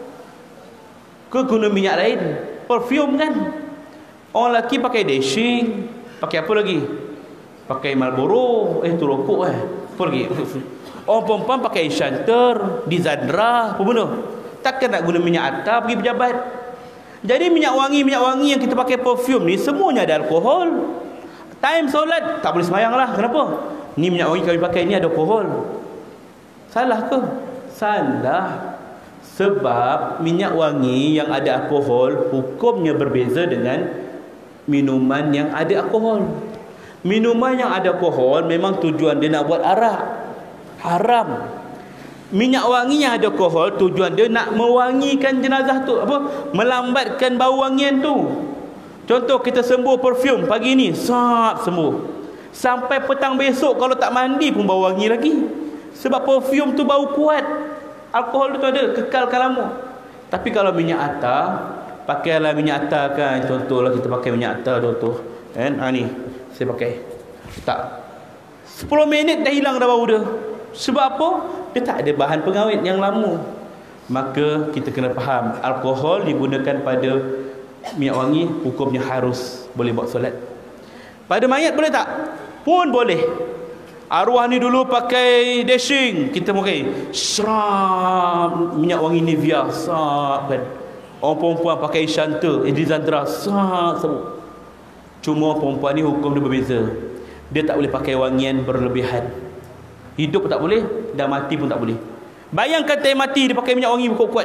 Ke guna minyak lain? Perfume kan? Orang lelaki pakai dashing, pakai apa lagi? Pakai Marlboro, eh tu rokok eh. Apa lagi? Orang perempuan pakai Chanter, Dizandra, apa benda? Takkan nak guna minyak atar pergi pejabat? Jadi minyak wangi, minyak wangi yang kita pakai perfume ni semuanya ada alkohol. Time solat tak boleh sembahyang lah. Kenapa? Ni minyak wangi kami pakai ni ada alkohol. Salah ke? Salah. Sebab minyak wangi yang ada alkohol hukumnya berbeza dengan minuman yang ada alkohol. Minuman yang ada alkohol memang tujuan dia nak buat arak, haram. Minyak wangi yang ada alkohol tujuan dia nak mewangikan jenazah tu, apa? Melambatkan bau wangian tu. Contoh kita sembuh perfume pagi ni, sap sembuh. Sampai petang besok kalau tak mandi pun bau wangi lagi. Sebab perfume tu bau kuat. Alkohol tu ada, kekalkan lama. Tapi kalau minyak atar, pakailah minyak atar kan. Contohlah kita pakai minyak atar contoh. Kan? Ha ni, saya pakai. Tak. sepuluh minit dah hilang dah bau dia. Sebab apa? Dia tak ada bahan pengawet yang lama. Maka kita kena faham, alkohol digunakan pada minyak wangi hukumnya harus boleh buat solat. Pada mayat boleh tak? Pun boleh. Arwah ni dulu pakai dashing, kita pakai srap minyak wangi Nivea, sap kan. Orang perempuan pakai Chanter, Edizandra, sap semua. Cuma perempuan ni hukum dia berbeza. Dia tak boleh pakai wangian berlebihan. Hidup pun tak boleh, dah mati pun tak boleh. Bayangkan time mati dia pakai minyak wangi kuat-kuat.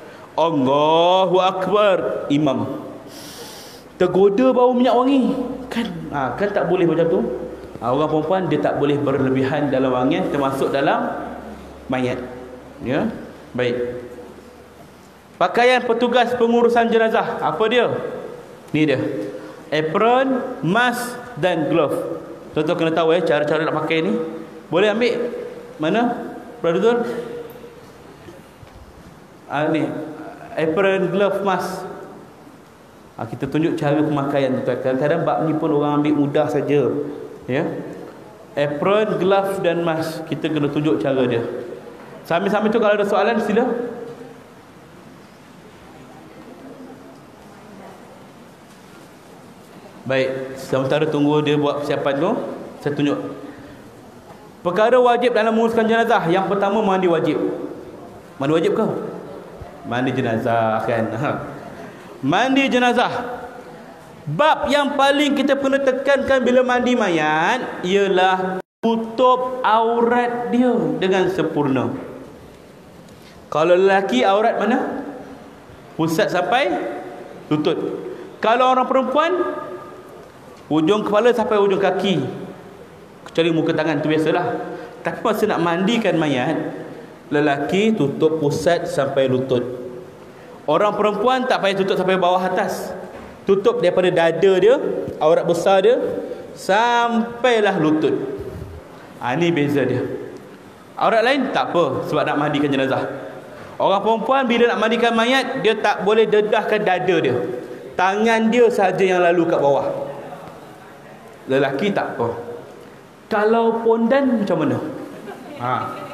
Allahu Akbar, imam tergoda bau minyak wangi Kan ha, kan tak boleh macam tu. Ha, orang perempuan dia tak boleh berlebihan dalam wangian, termasuk dalam mayat. Ya. Baik. Pakaian petugas pengurusan jenazah, apa dia? Ni dia. Apron, mask dan glove. Tuan-tuan kena tahu eh cara-cara nak pakai ni. Boleh ambil mana? Brother? Ah ni. Apron, glove, mask. Ah, kita tunjuk cara pemakaian tuan. Kadang-kadang bab ni pun orang ambil mudah saja. Ya. Apron, glove dan mask. Kita kena tunjuk cara dia. Sambil-sambil tu kalau ada soalan sila. Baik, sementara tunggu dia buat persiapan tu, saya tunjuk. Perkara wajib dalam menguruskan jenazah. Yang pertama, mandi wajib. Mandi wajib ke? Mandi jenazah kan. Mandi jenazah. Bab yang paling kita perlu tekankan bila mandi mayat ialah tutup aurat dia dengan sempurna. Kalau lelaki, aurat mana? Pusat sampai lutut. Kalau orang perempuan, ujung kepala sampai ujung kaki, kecuali muka tangan tu biasalah. Tapi masa nak mandikan mayat, lelaki tutup pusat sampai lutut. Orang perempuan tak payah tutup sampai bawah atas, tutup daripada dada dia, aurat besar dia, sampailah lutut. Ha, ni beza dia. Aurat lain tak apa, sebab nak mandikan jenazah. Orang perempuan bila nak mandikan mayat, dia tak boleh dedahkan dada dia, tangan dia saja yang lalu kat bawah. Lelaki tak apa. Kalau pondan macam mana? Ha.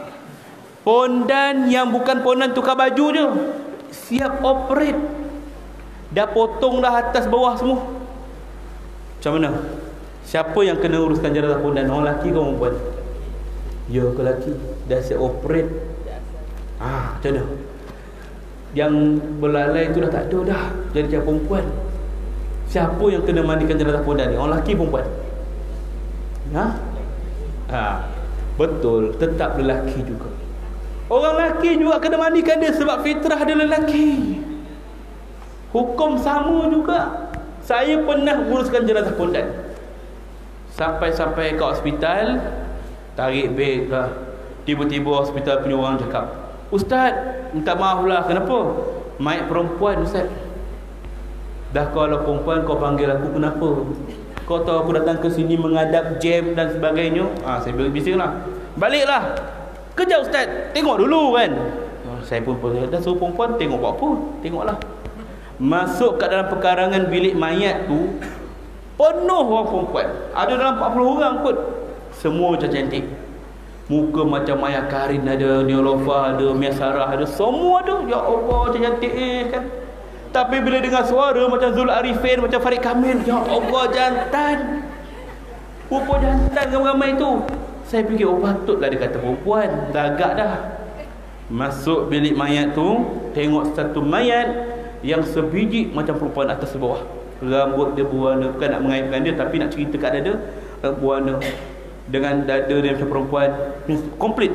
Pondan yang bukan pondan tukar baju je, siap operate, dah potong dah atas bawah semua. Macam mana? Siapa yang kena uruskan jenazah pondan? Orang lelaki ke orang perempuan? Ya, ke lelaki. Dah siap operate. Ah, ha, macam mana? Yang belalai tu dah tak ada dah, jadi macam perempuan. Siapa yang kena mandikan jenazah pondan ni? Orang lelaki perempuan? Ha? Ha, betul, tetap lelaki juga. Orang lelaki juga kena mandikan dia, sebab fitrah dia lelaki. Hukum sama juga. Saya pernah uruskan jenazah pondan. Sampai-sampai ke hospital, tarik beg lah. Tiba-tiba hospital punya orang cakap, "Ustaz, minta maaf lah, kenapa? Mayat perempuan, Ustaz." Dah kalau perempuan kau panggil aku kenapa? Kau tahu aku datang ke sini menghadap jam dan sebagainya. Ah, saya bising lah. Baliklah. Kerja Ustaz, tengok dulu kan. Oh, saya pun dah suruh perempuan tengok buat apa? Tengoklah. Masuk kat dalam perkarangan bilik mayat tu, penuh orang perempuan. Ada dalam empat puluh orang kot. Semua macam cantik. Muka macam Maya Karin ada, Neolofa ada, Mia Sarah ada, semua ada. Ya Allah, macam cantik eh kan. Tapi bila dengar suara macam Zul Arifin, macam Farid Kamil, ya Allah, jantan. Rupa jantan ramai-ramai tu. Saya fikir, oh patutlah dia kata perempuan. Dah agak dah. Masuk bilik mayat tu, tengok satu mayat yang sebiji macam perempuan atas bawah. Rambut dia berwarna, bukan nak mengaibkan dia, tapi nak cerita kat dada, berwarna dengan dada dia macam perempuan, komplit.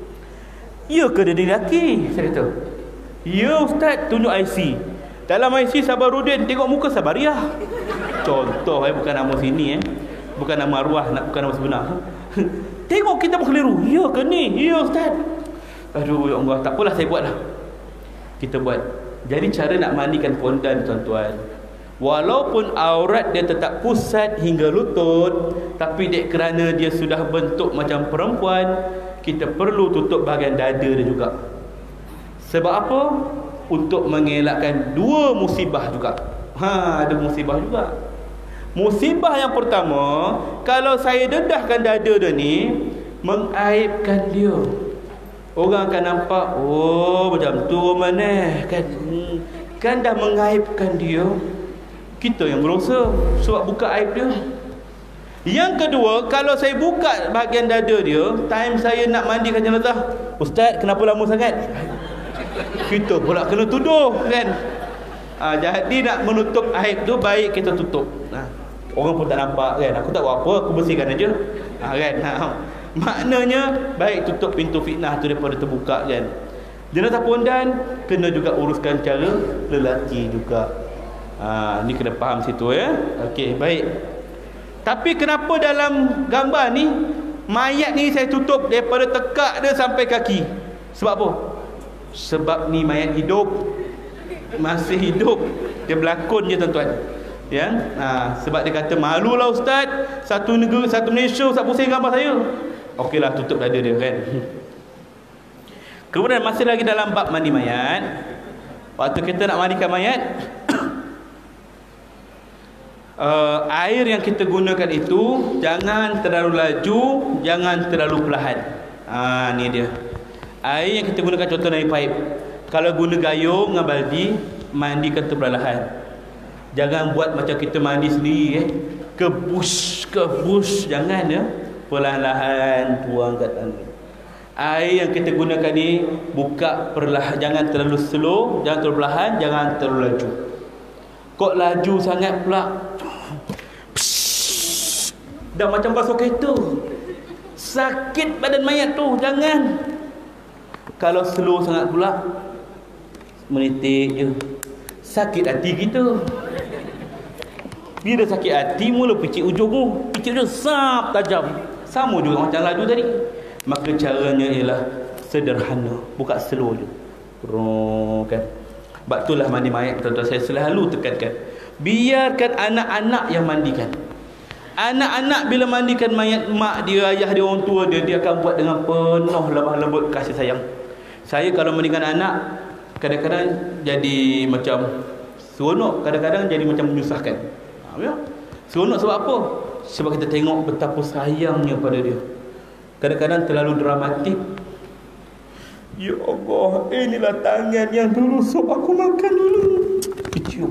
Ya ke dia lelaki? Saya kata, ya Ustaz, tunjuk I C. Dalam I C Sabarudin, tengok muka Sabariah. Contoh eh, bukan nama sini eh, bukan nama arwah, nak bukan nama sebenar. Tengok kita berkeliru. Ya ke ni? Ya Ustaz. Aduh ya Allah, tak apalah, saya buatlah. Kita buat. Jadi cara nak mandikan pondan tuan-tuan, walaupun aurat dia tetap pusat hingga lutut, tapi dek kerana dia sudah bentuk macam perempuan, kita perlu tutup bahagian dada dia juga. Sebab apa? Untuk mengelakkan dua musibah juga. Ha, ada musibah juga. Musibah yang pertama, kalau saya dedahkan dada dia ni, mengaibkan dia. Orang akan nampak, oh macam tu mana kan. Kan dah mengaibkan dia. Kita yang berdosa sebab buka aib dia. Yang kedua, kalau saya buka bahagian dada dia, time saya nak mandikan jenazah, Ustaz, kenapa lama sangat? Kita pula kena tuduh kan. Ha, jadi nak menutup aib tu, baik kita tutup. Ha, orang pun tak nampak kan. Aku tak buat apa, aku bersihkan aja. Ha, kan. Ha, maknanya baik tutup pintu fitnah tu daripada terbuka kan. Jenazah pondan kena juga uruskan cara lelaki juga. Ha, ni kena faham situ ya. Okey, baik. Tapi kenapa dalam gambar ni mayat ni saya tutup daripada tekak dia sampai kaki? Sebab apa? Sebab ni mayat hidup, masih hidup, dia berlakon je tuan-tuan. Ya, ha, sebab dia kata malulah ustaz, satu negara, satu Malaysia ustaz pusing gambar saya. Okeylah, tutup dada dia kan. Kemudian masih lagi dalam bab mandi mayat. Waktu kita nak mandikan mayat, uh, air yang kita gunakan itu jangan terlalu laju, jangan terlalu perlahan. Ha, ni dia. Air yang kita gunakan contoh dari paip. Kalau guna gayung dengan baldi, mandikan perlahan. Jangan buat macam kita mandi sendiri eh. Kebus, kebus, jangan ya. Perlahan-lahan tuang kat tangan. Air yang kita gunakan ni buka perlahan, jangan terlalu slow, jangan terlalu perlahan, jangan terlalu laju. Kok laju sangat pula, psh, dah macam basuh kereta. Sakit badan mayat tu, jangan. Kalau slow sangat pula, menitik je. Sakit hati kita. Bila sakit hati, mula picit ujung tu, picit ujung sap tajam. Sama juga macam laju tadi. Maka caranya ialah sederhana, buka slow je. Kan. Sebab itulah mandi mayat tuan-tuan, saya selalu tekankan, biarkan anak-anak yang mandikan. Anak-anak bila mandikan mayat mak dia, ayah dia, orang tua dia, dia akan buat dengan penuh lemah lembut kasih sayang. Saya kalau mandikan anak, kadang-kadang jadi macam seronok, kadang-kadang jadi macam menyusahkan. Ya? Seronok sebab apa? Sebab kita tengok betapa sayangnya pada dia. Kadang-kadang terlalu dramatik. Ya Allah, inilah tangan yang dulu sup aku makan dulu, kecium.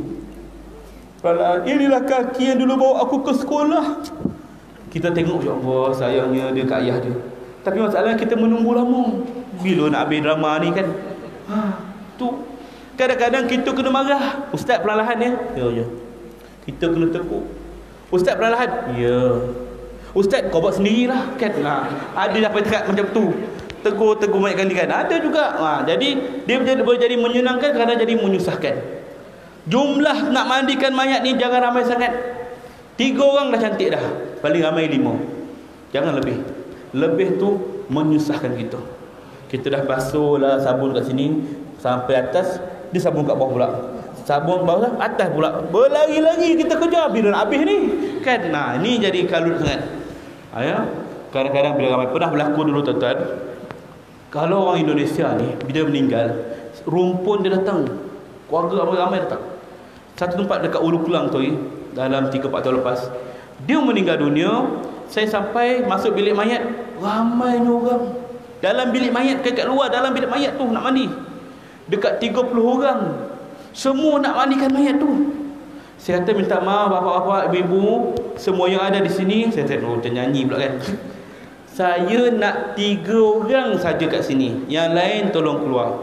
Inilah kaki yang dulu bawa aku ke sekolah. Kita tengok, ya Allah, sayangnya dia kat ayah dia. Tapi masalahnya kita menunggu lama. Bila nak habis drama ni kan? Ha, tu. Kadang-kadang kita kena marah. Ustaz perlahan ya? Ya, ya. Kita kena tekuk. Ustaz perlahan? Ya. Ustaz kau buat sendirilah kan. Ha, ada dapat cakap macam tu. Tegur-tegur banyak kali kan. Ada juga. Ha, jadi dia boleh, boleh jadi menyenangkan, kadang jadi menyusahkan. Jumlah nak mandikan mayat ni jangan ramai sangat. Tiga orang dah cantik dah. Paling ramai lima. Jangan lebih. Lebih tu menyusahkan kita. Kita dah basuh lah sabun kat sini sampai atas, dia sabun kat bawah pula. Sabun bawah atas pula. Berlari-lari kita kejar bila nak habis ni. Kan? Nah, ni jadi kalut sangat. Ya. Kadang-kadang bila ramai, pernah berlaku dulu tuan-tuan, kalau orang Indonesia ni bila meninggal, rumpun dia datang, keluarga ramai-ramai datang. Satu tempat dekat Ulu Kulang tu, dalam tiga empat tahun lepas, dia meninggal dunia. Saya sampai masuk bilik mayat, ramainya orang dalam bilik mayat, kat luar dalam bilik mayat tu nak mandi. Dekat tiga puluh orang, semua nak mandikan mayat tu. Saya kata minta maaf bapak-bapak, ibu-ibu, semua yang ada di sini. Saya kata, oh ternyanyi pula kan. Saya nak tiga orang saja kat sini, yang lain tolong keluar.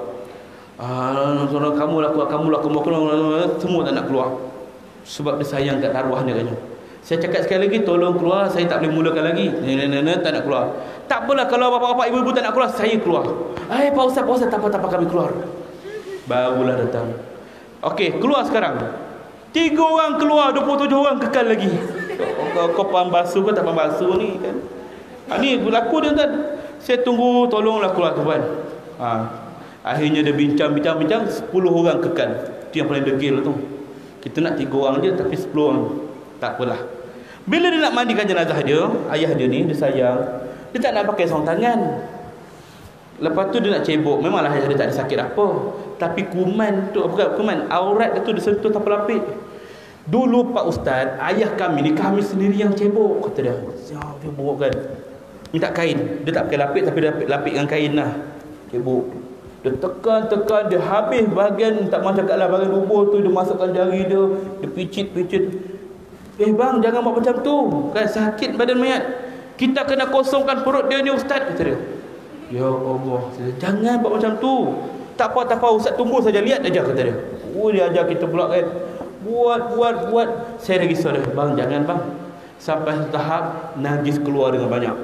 Ah, tolong kamu lah keluar, kamu lah keluar, keluar. Semua tak nak keluar. Sebab dia sayang kat arwah dia katanya. Saya cakap sekali lagi, tolong keluar, saya tak boleh mulakan lagi. Nenek-nenek tak nak keluar. Tak apalah kalau bapak-bapak, ibu-ibu tak nak keluar, saya keluar. Eh, Pak Ustaz, Pak Ustaz, tak apa-apa kami keluar. Barulah datang. Okey, keluar sekarang. Tiga orang keluar, dua puluh tujuh orang kekal lagi. Kau, kau paham basuh ke tak paham basuh ni kan? Ha, ni berlaku dia tuan. Saya tunggu, tolonglah keluar tuan. Ha, akhirnya dia bincang-bincang-bincang, sepuluh orang kekal. Itu yang paling degil tu. Kita nak tiga orang je tapi sepuluh orang. Tak apalah. Bila dia nak mandikan jenazah dia, ayah dia ni, dia sayang, dia tak nak pakai sarung tangan. Lepas tu dia nak cebok. Memanglah ayah dia tak ada sakit apa, tapi kuman tu, bukan kuman, aurat dia tu dia sentuh tanpa lapik. Dulu Pak Ustaz, ayah kami ni, kami sendiri yang cebok, kata dia. Siap, dia buruk kan. Minta kain. Dia tak pakai lapik, tapi dia lapik, lapik dengan kain lah. Cebok. Dia tekan-tekan, dia habis bahagian, tak mahu cakap lah, bahagian tubuh tu, dia masukkan jari dia, dia picit-picit. Eh bang, jangan buat macam tu kan, sakit badan mayat. Kita kena kosongkan perut dia ni Ustaz, kata dia. Ya Allah, jangan buat macam tu. Tak apa, tak apa Ustaz, tunggu saja, lihat aja, kata dia. Oh, dia ajar kita pula kan. Buat, buat, buat. Saya dah risau dia. Bang, jangan bang. Sampai tahap najis keluar dengan banyak.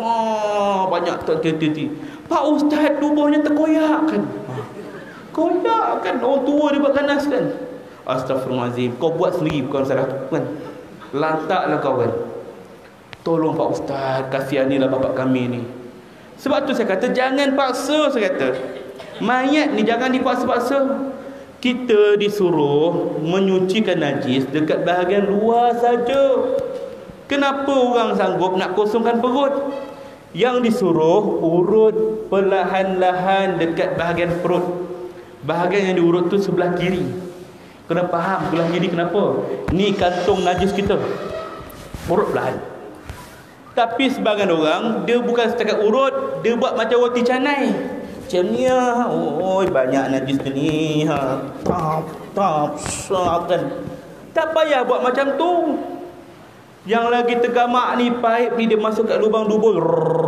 Wah, banyak tertiti. Pak Ustaz, tubuhnya terkoyak kan. Koyak kan, orang tua dia buat ganas kan. Astaghfirullahaladzim. Kau buat sendiri, bukan salah kan. Lantaklah kau kan. Tolong Pak Ustaz, kasihanilah bapak kami ni. Sebab tu saya kata jangan paksa, saya kata. Mayat ni jangan dipaksa-paksa. Kita disuruh menyucikan najis dekat bahagian luar saja. Kenapa orang sanggup nak kosongkan perut? Yang disuruh urut perlahan-lahan dekat bahagian perut. Bahagian yang diurut tu sebelah kiri. Kena faham sebelah kiri kenapa? Ni kantung najis kita. Urut perlahan. Tapi sebagian orang, dia bukan setakat urut, dia buat macam roti canai. Macam ni lah. Oh, banyak najis tu ni. Ha. Tap, tap, sap kan. Tak payah buat macam tu. Yang lagi tergamak ni, paip ni dia masuk kat lubang dubur.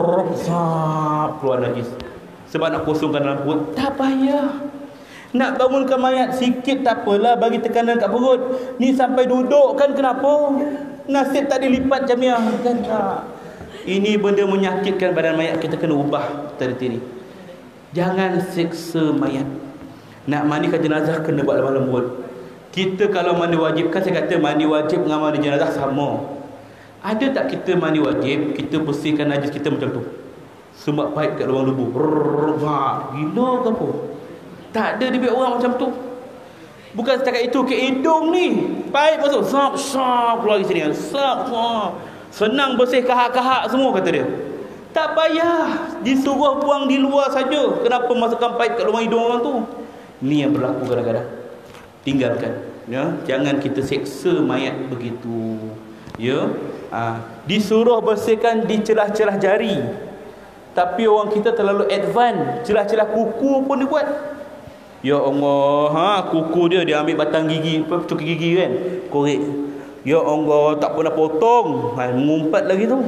Sap, keluar najis. Sebab nak kosongkan dalam perut. Tak payah. Nak bangunkan mayat sikit tak apalah, bagi tekanan kat perut. Ni sampai duduk kan, kenapa? Nasib tak dilipat macam ni kan. Tak. Ini benda menyakitkan badan mayat. Kita kena ubah tadi ni. Jangan seksa mayat. Nak mandikan jenazah kena buat lemah lembut. Kita kalau mandi wajib, kan saya kata mandi wajib dengan mandi jenazah sama. Ada tak kita mandi wajib, kita bersihkan najis kita macam tu, sumbat paip kat lubang lubuk. Ha, gila ke apa? Tak ada dia biar orang macam tu. Bukan setakat itu, ke hidung ni paip masuk, sap sap keluar dari sini. Sap sap. Senang bersih kahak-kahak semua kata dia. Tak payah, disuruh buang di luar saja. Kenapa masukkan paip kat lubang hidung orang tu? Ni yang berlaku kadang-kadang. Tinggalkan, ya. Jangan kita seksa mayat begitu, ya. Ha. Disuruh bersihkan di celah-celah jari, tapi orang kita terlalu advance. Celah-celah kuku pun dibuat. Ya Allah, ha, kuku dia dia ambil batang gigi, cuki gigi kan, korek. Ya Allah, tak pernah potong, ha, mengumpat lagi tu.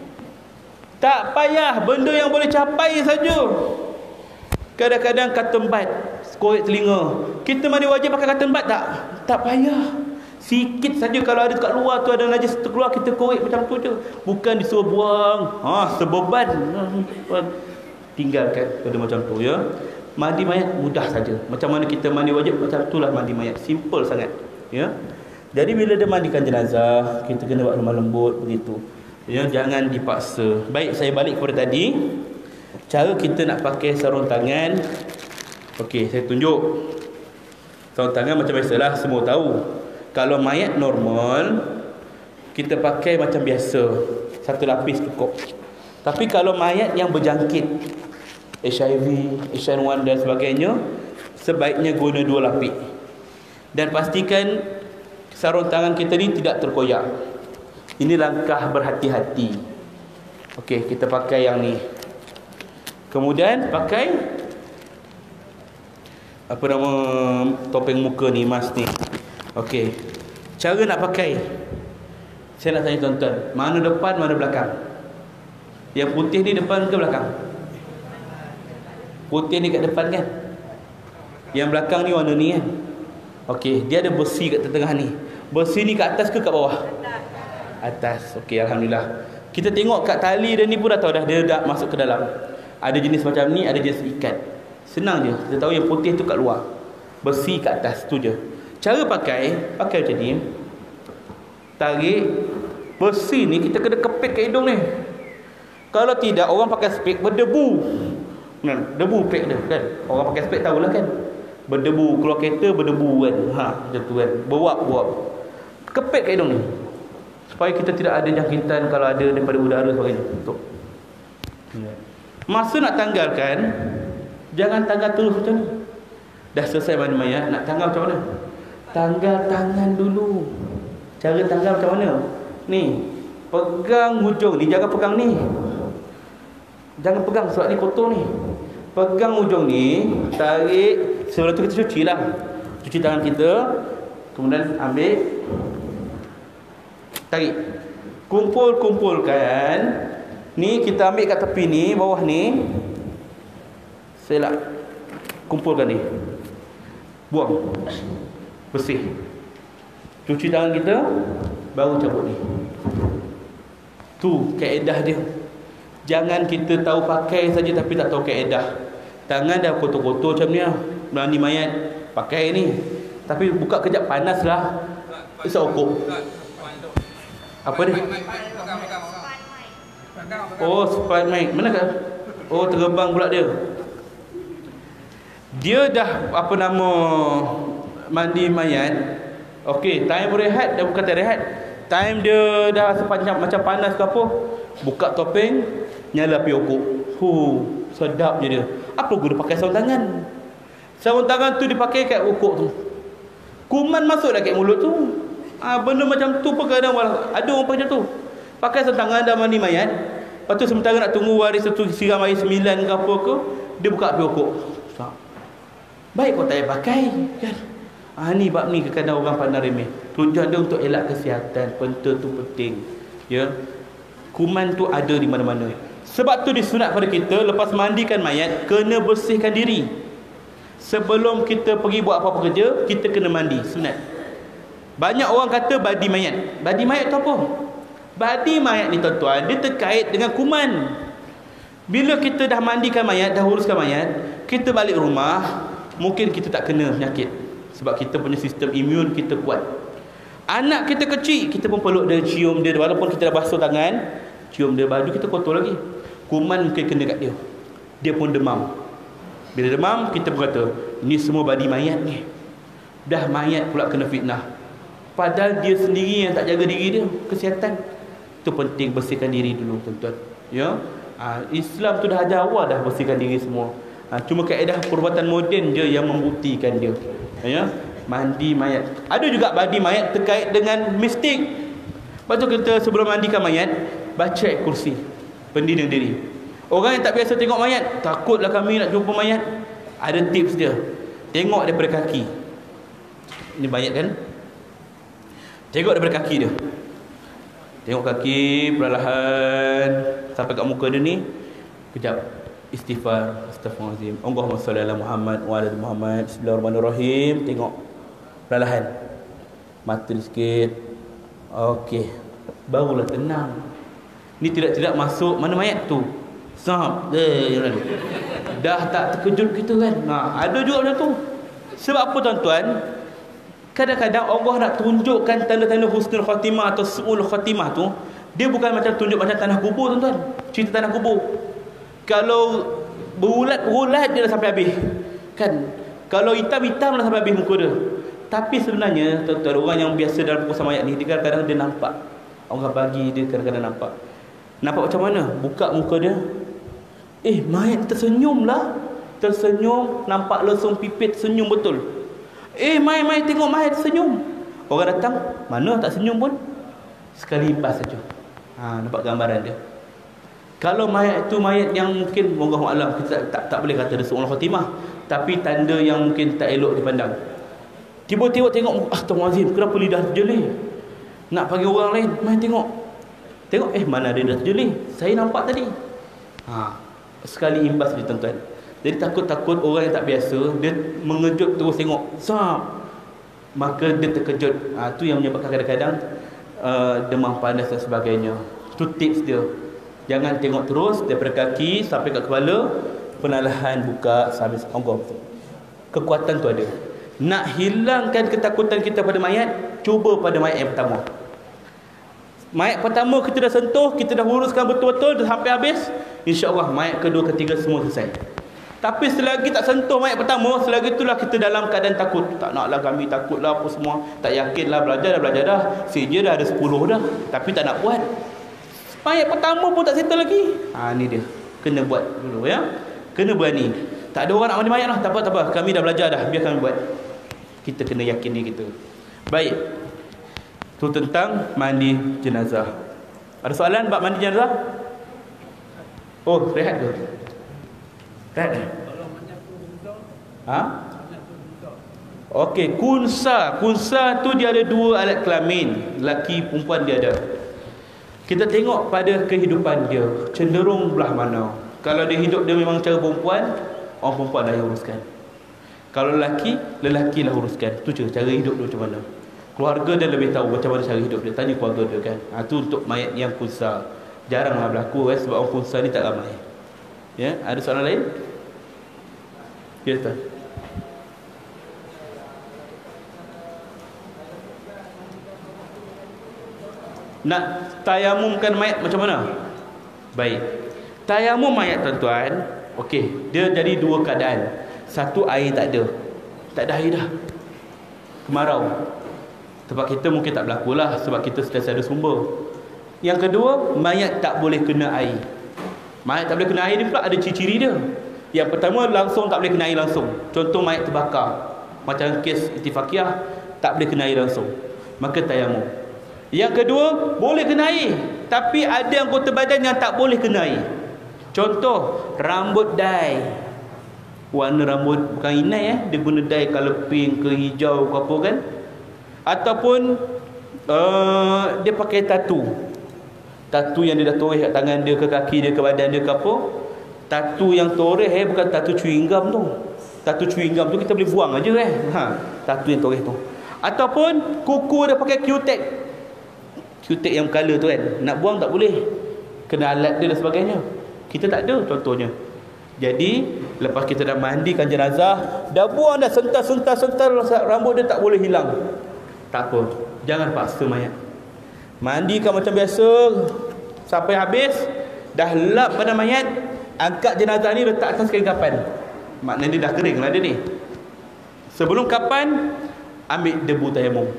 Tak payah, benda yang boleh capai saja. Kadang-kadang cotton bud, korek telinga. Kita mandi wajib pakai cotton bud tak? Tak payah. Sikit saja, kalau ada kat luar tu ada najis terkeluar, kita korek macam tu je. Bukan disuruh buang, ha, sebeban. Tinggalkan benda macam tu, ya. Mandi mayat mudah saja. Macam mana kita mandi wajib, macam itulah mandi mayat. Simple sangat, ya. Jadi bila dia mandikan jenazah, kita kena buat lemah lembut begitu. Ya, jangan dipaksa. Baik, saya balik kepada tadi. Cara kita nak pakai sarung tangan. Okey, saya tunjuk. Sarung tangan macam biasalah, semua tahu. Kalau mayat normal, kita pakai macam biasa, satu lapis cukup. Tapi kalau mayat yang berjangkit H I V, H one N one dan sebagainya, sebaiknya guna dua lapis. Dan pastikan sarung tangan kita ni tidak terkoyak. Ini langkah berhati-hati. Okey, kita pakai yang ni. Kemudian pakai apa nama topeng muka ni, mask ni. Okey. Cara nak pakai, saya nak tanya tuan-tuan, mana depan, mana belakang? Yang putih ni depan ke belakang? Putih ni kat depan kan? Yang belakang ni warna ni kan? Okey, dia ada besi kat tengah ni. Besi ni kat atas ke kat bawah? Atas. Okey, alhamdulillah. Kita tengok kat tali dia ni pun dah tahu dah, dia dah masuk ke dalam. Ada jenis macam ni, ada jenis ikat. Senang je. Kita tahu yang putih tu kat luar, besi kat atas, tu je. Cara pakai, pakai macam ni. Tarik besi ni, kita kena kepit kat hidung ni. Kalau tidak, orang pakai spek berdebu. Nah, debu spek dia kan. Orang pakai spek tahulah kan. Berdebu, keluar kereta berdebu kan. Ha, macam tu kan. Berwap-wap. Kepit kat hidung ni, supaya kita tidak ada jangkitan kalau ada daripada udara sebagainya. Betul. Masa nak tanggalkan, jangan tanggal terus macam ni. Dah selesai mandi mayat, nak tanggal macam mana? Tanggal tangan dulu. Cara tanggal macam mana? Ni, pegang hujung ni, jangan pegang ni. Jangan pegang sebab ni kotor ni. Pegang hujung ni, tarik. Sebelum tu kita cuci lah. Cuci tangan kita. Kemudian ambil, tarik. Kumpul-kumpulkan. Ni kita ambil kat tepi ni, bawah ni. Selak. Kumpulkan ni. Buang. Bersih. Cuci tangan kita, baru cabut ni. Tu kaedah dia. Jangan kita tahu pakai saja tapi tak tahu kaedah. Tangan dah kotor-kotor macam ni lah, mandi mayat, pakai ni. Tapi buka kejap panas lah, bisa ukur. Apa dia? Oh, spike mic. Mana kan? Oh, terbang pula dia. Dia dah apa nama mandi mayat. Okey, time rehat dah bukan time rehat. Time dia dah sepanjang macam panas ke apa, buka topeng, nyala api okok. Hu, sedap je dia. Apa guna pakai sarung tangan? Sarung tangan tu dipakai kat okok tu. Kuman masuk dah kat mulut tu. Ah, benda macam tu pun kadang ada orang macam tu. Pakai sarung tangan dah mandi mayat. Lepas tu sementara nak tunggu waris tu siram air sembilan ke apa ke, dia buka api okok. Baik kau tak payah pakai kan. Ah, ni bab ni kadang orang pandang remeh. Tujuan dia untuk elak kesihatan. Pentul tu penting. Ya. Kuman tu ada di mana-mana. Sebab tu disunat pada kita lepas mandikan mayat kena bersihkan diri. Sebelum kita pergi buat apa-apa kerja, kita kena mandi, sunat. Banyak orang kata badi mayat. Badi mayat tu apa? Badi mayat ni tuan-tuan, dia terkait dengan kuman. Bila kita dah mandikan mayat, dah uruskan mayat, kita balik rumah, mungkin kita tak kena penyakit. Sebab kita punya sistem imun kita kuat. Anak kita kecil, kita pun peluk dia, cium dia. Walaupun kita dah basuh tangan, cium dia, baju kita kotor lagi. Kuman mungkin kena kat dia. Dia pun demam. Bila demam, kita pun kata, ni semua badi mayat ni. Dah mayat pula kena fitnah. Padahal dia sendiri yang tak jaga diri dia, kesihatan. Itu penting, bersihkan diri dulu tuan-tuan. Ya, ha, Islam tu dah ajar awal dah bersihkan diri semua. Ha, cuma kaedah perubatan moden je yang membuktikan dia. Ya, mandi mayat. Ada juga mandi mayat terkait dengan mistik. Lepas tu kita sebelum mandikan mayat, baca ayat kursi, pendiri diri. Orang yang tak biasa tengok mayat, takutlah kami nak jumpa mayat, ada tips dia. Tengok daripada kaki. Ini mayat kan? Tengok daripada kaki dia. Tengok kaki perlahan sampai kat muka dia ni. Kejap. Istighfar, astaghfirullahalazim. Allahumma shalli ala Muhammad wa ala Muhammad. Bismillahirrahmanirrahim. Tengok perlahan. Mata dia sikit. Okey. Barulah tenang. Ni tidak-tidak masuk mana mayat tu. Sap. Eh, dah tak terkejut kita kan. Nah, ada juga macam tu. Sebab apa tuan-tuan? Kadang-kadang Allah nak tunjukkan tanda-tanda husnul khatimah atau su'ul khatimah tu, dia bukan macam tunjuk macam tanah kubur tuan-tuan. Cerita tanah kubur. Kalau berulat-ulat dia dah sampai habis. Kan? Kalau hitam-hitam dah sampai habis muka dia. Tapi sebenarnya tuan-tuan, orang yang biasa dalam pengurusan mayat ni, dia kadang-kadang dia nampak. Orang bagi dia kadang-kadang nampak. Nampak macam mana? Buka muka dia. Eh, mayat tersenyum lah. Tersenyum, nampak lesung pipit, senyum betul. Eh, mai-mai tengok mayat senyum. Orang datang, mana tak senyum pun. Sekali imbas saja. Ha, nampak gambaran dia. Kalau mayat itu mayat yang mungkin wallahu alam, kita tak, tak, tak boleh kata dia su'ul khatimah, tapi tanda yang mungkin tak elok dipandang. Tiba-tiba tengok, astaghfirullahalazim, kenapa lidah terjeli? Nak panggil orang lain, mai tengok. Tengok, eh mana dia dah terjeli? Saya nampak tadi. Ha, sekali imbas dia tuan-tuan. Jadi takut-takut orang yang tak biasa, dia mengejut terus tengok, sap, maka dia terkejut. Ha, tu yang menyebabkan kadang-kadang uh, demam panas dan sebagainya. Itu tips dia. Jangan tengok terus daripada kaki sampai ke kepala, perlahan buka sambil ongkong. Kekuatan tu ada. Nak hilangkan ketakutan kita pada mayat, cuba pada mayat yang pertama. Mayat pertama kita dah sentuh, kita dah uruskan betul-betul, dah sampai habis, insya-Allah mayat kedua, ketiga semua selesai. Tapi selagi tak sentuh mayat pertama, selagi itulah kita dalam keadaan takut. Tak naklah kami, takutlah apa semua, tak yakinlah, belajar dah belajar dah, sijil dah ada sepuluh dah, tapi tak nak buat. Mayat pertama pun tak settle lagi. Ha, ni dia. Kena buat dulu ya. Kena berani. Tak ada orang nak mandi mayat lah. Tak apa, tak apa. Kami dah belajar dah. Biar kami buat. Kita kena yakin diri kita. Baik. Itu tentang mandi jenazah. Ada soalan bab mandi jenazah? Oh, rehat ke? Rehat ke? Ha? Okey, kunsa. Kunsa tu dia ada dua alat kelamin. Lelaki, perempuan dia ada. Kita tengok pada kehidupan dia, cenderung belah mana. Kalau dia hidup dia memang cara perempuan, orang perempuan dah uruskan. Kalau lelaki, lelaki lah uruskan. Tu cara hidup dia macam mana. Keluarga dia lebih tahu macam mana cara hidup dia. Tanya keluarga dia kan. Ha, tu untuk mayat yang kunsa. Jaranglah berlaku eh, sebab orang kunsa ni tak ramai. Ya, ada soalan lain? Ya, Ustaz. Nak tayamumkan mayat macam mana? Baik. Tayamum mayat tuan-tuan, okey, dia jadi dua keadaan. Satu, air tak ada. Tak ada air dah. Kemarau. Tempat kita mungkin tak berlaku lah sebab kita sentiasa ada sumber. Yang kedua, mayat tak boleh kena air. Mayat tak boleh kena air ni pula ada ciri-ciri dia. Yang pertama, langsung tak boleh kena air langsung. Contoh mayat terbakar, macam kes Ittifaqiyah, tak boleh kena air langsung, maka tayamum. Yang kedua, boleh kena air, tapi ada anggota badan yang tak boleh kena air. Contoh, rambut dye. Warna rambut bukan inai eh, dia guna dye color pink ke hijau ke apa kan. Ataupun uh, dia pakai tatu. Tatu yang dia dah toreh kat tangan dia, ke kaki dia, ke badan dia ke apa. Tatu yang toreh eh, bukan tatu chewing gum tu. Tatu chewing gum tu kita boleh buang aja eh. Ha, tatu yang toreh tu. Ataupun kuku dia pakai Q-tag. Q-tag yang color tu kan, nak buang tak boleh, kena alat dia dan sebagainya. Kita tak ada contohnya. Jadi lepas kita dah mandikan jenazah, dah buang dah, sentar-sentar-sentar, rambut dia tak boleh hilang. Tak apa, jangan paksa mayat. Mandikan macam biasa sampai habis, dah lap badan mayat, angkat jenazah ni letak atas kain kapan. Maknanya dia dah kering lah dia ni. Sebelum kapan, ambil debu tayamum.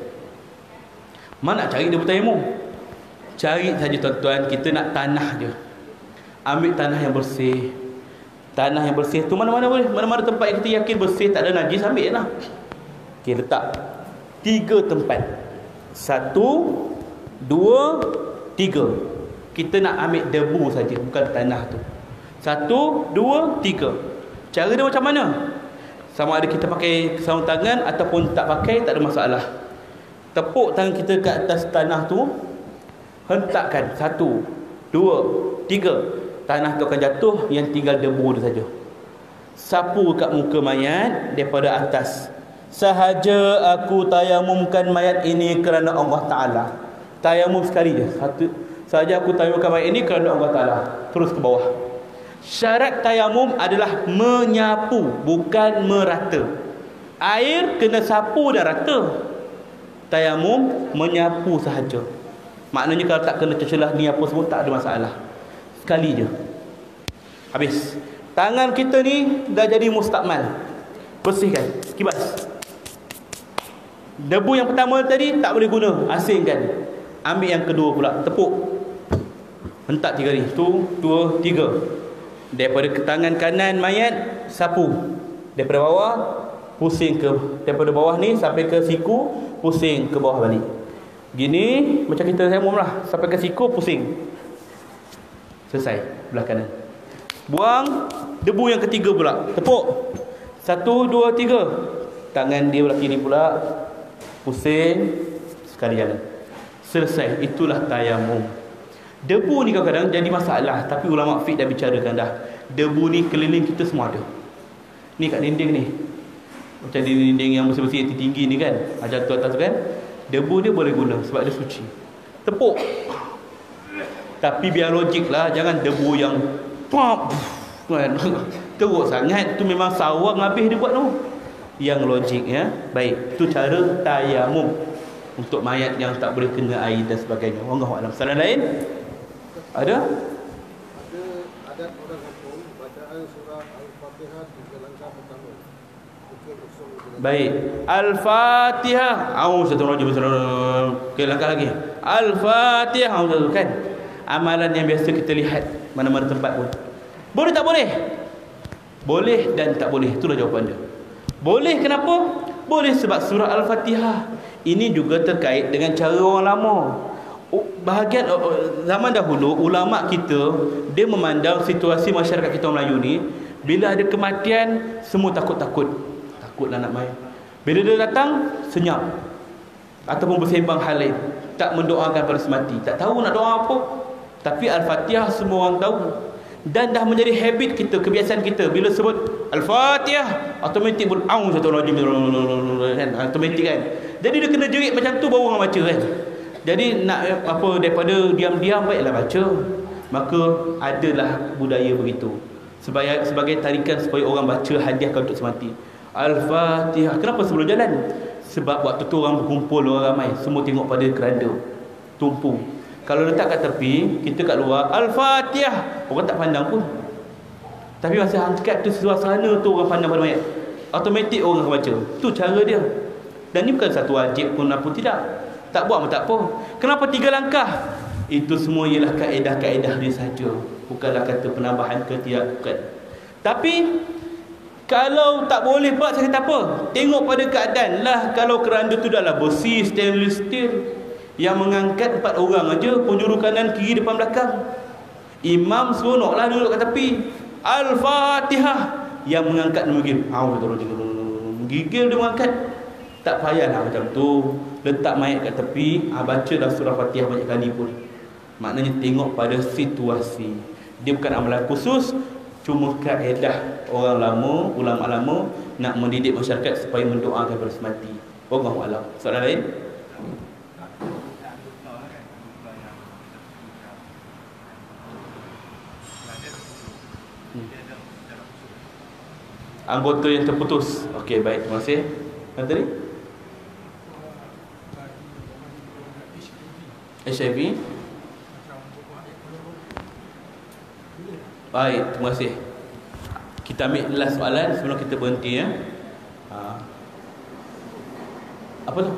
Mana nak cari debu tayamum? Cari saja tuan-tuan, kita nak tanah je. Ambil tanah yang bersih. Tanah yang bersih tu mana-mana boleh. Mana-mana tempat yang kita yakin bersih, tak ada najis, ambil je lah. Okey, letak tiga tempat. Satu, dua, tiga. Kita nak ambil debu saja, bukan tanah tu. Satu, dua, tiga. Cara dia macam mana? Sama ada kita pakai sarung tangan ataupun tak pakai, tak ada masalah. Tepuk tangan kita kat atas tanah tu, hentakkan. Satu, dua, tiga. Tanah tu akan jatuh, yang tinggal debu dia saja. Sapu kat muka mayat daripada atas. Sahaja aku tayamumkan mayat ini kerana Allah Ta'ala. Tayamum sekali je. Satu, sahaja aku tayamumkan mayat ini kerana Allah Ta'ala. Terus ke bawah. Syarat tayamum adalah menyapu, bukan merata. Air kena sapu dan rata. Tayamum menyapu sahaja. Maknanya kalau tak kena tercelah ni apa semua, tak ada masalah. Sekali je, habis. Tangan kita ni dah jadi mustakmal. Bersihkan, kibas. Debu yang pertama tadi tak boleh guna, asingkan. Ambil yang kedua pula, tepuk. Hentak tiga ni. Tu, dua, tiga. Daripada ke tangan kanan mayat, sapu. Daripada bawah, pusing ke. Daripada bawah ni sampai ke siku, pusing ke bawah balik. Gini, macam kita tayamum lah. Sampai ke siku, pusing. Selesai, belah kanan. Buang debu yang ketiga pula, tepuk. Satu, dua, tiga. Tangan dia belah kiri pula, pusing. Sekali jalan. Selesai, itulah tayamum. Debu ni kadang-kadang jadi masalah, tapi ulama fiqh dah bicarakan dah. Debu ni keliling kita semua ada. Ni kat dinding ni, macam dinding yang bersih-bersih, yang tinggi ni kan, macam tu atas tu kan, debu dia boleh guna sebab dia suci. Tepuk. Tapi biar logik lah, jangan debu yang pop kan, teruk sangat. Tu memang sawang habis dia buat tu. Yang logik ya. Baik, tu cara tayamum untuk mayat yang tak boleh kena air dan sebagainya. Wallahu a'lam. Salah lain? Ada?
Ada adat orang kampung bacaan surah Al-Fatihah tiga langkah pertama.
Baik. Al-Fatihah. Auzubillahi. Okey, langkah lagi. Al-Fatihah. Kan? Amalan yang biasa kita lihat mana-mana tempat pun. Boleh tak boleh? Boleh dan tak boleh. Itulah jawapan dia. Boleh kenapa? Boleh sebab surah Al-Fatihah ini juga terkait dengan cara orang lama. Bahagian zaman dahulu ulama kita, dia memandang situasi masyarakat kita orang Melayu ni, bila ada kematian semua takut-takut. Takutlah nak mai. Bila dia datang senyap ataupun bersembang hal lain, tak mendoakan pada semati, tak tahu nak doa apa. Tapi Al-Fatihah semua orang tahu. Dan dah menjadi habit kita, kebiasaan kita. Bila sebut Al-Fatihah, automatik pun kan, automatik kan. Jadi dia kena jerit macam tu baru orang baca kan. Jadi nak apa, daripada diam-diam baiklah baca. Maka adalah budaya begitu. Sebagai, sebagai tarikan supaya orang baca hadiahkan untuk semati. Al-Fatihah. Kenapa sebelum jalan? Sebab waktu tu orang berkumpul, orang ramai, semua tengok pada keranda, tumpu. Kalau letak kat tepi, kita kat luar, Al-Fatihah, orang tak pandang pun. Tapi masa angkat tu, suasana tu orang pandang pada mayat, automatik orang akan baca. Tu cara dia. Dan ni bukan satu wajib pun apa tidak. Tak buat pun tak apa. Kenapa tiga langkah? Itu semua ialah kaedah-kaedah dia saja. Bukanlah kata penambahan ke tidak, bukan. Tapi kalau tak boleh buat, saya kata apa? Tengok pada keadaan lah. Kalau keranda tu dah lah besi, stainless steel, yang mengangkat empat orang aja, penjuru kanan, kiri, depan, belakang. Imam seronoklah duduk kat tepi. Al-Fatihah. Yang mengangkat dia menggigil. Menggigil dia mengangkat. Tak payahlah macam tu. Letak mayat kat tepi, ha, baca dah surah Fatihah banyak kali pun. Maknanya tengok pada situasi. Dia bukan amalan khusus, cuma kaedah orang lama, ulama lama nak mendidik masyarakat supaya mendoakan pada semati. Wallahu a'lam. Soalan lain? Hmm. Anggota yang terputus. Okey, baik, terima kasih. Yang tadi? H I V. Baik, terima kasih. Kita ambil last soalan sebelum kita berhenti ya. Ha. Apa tu?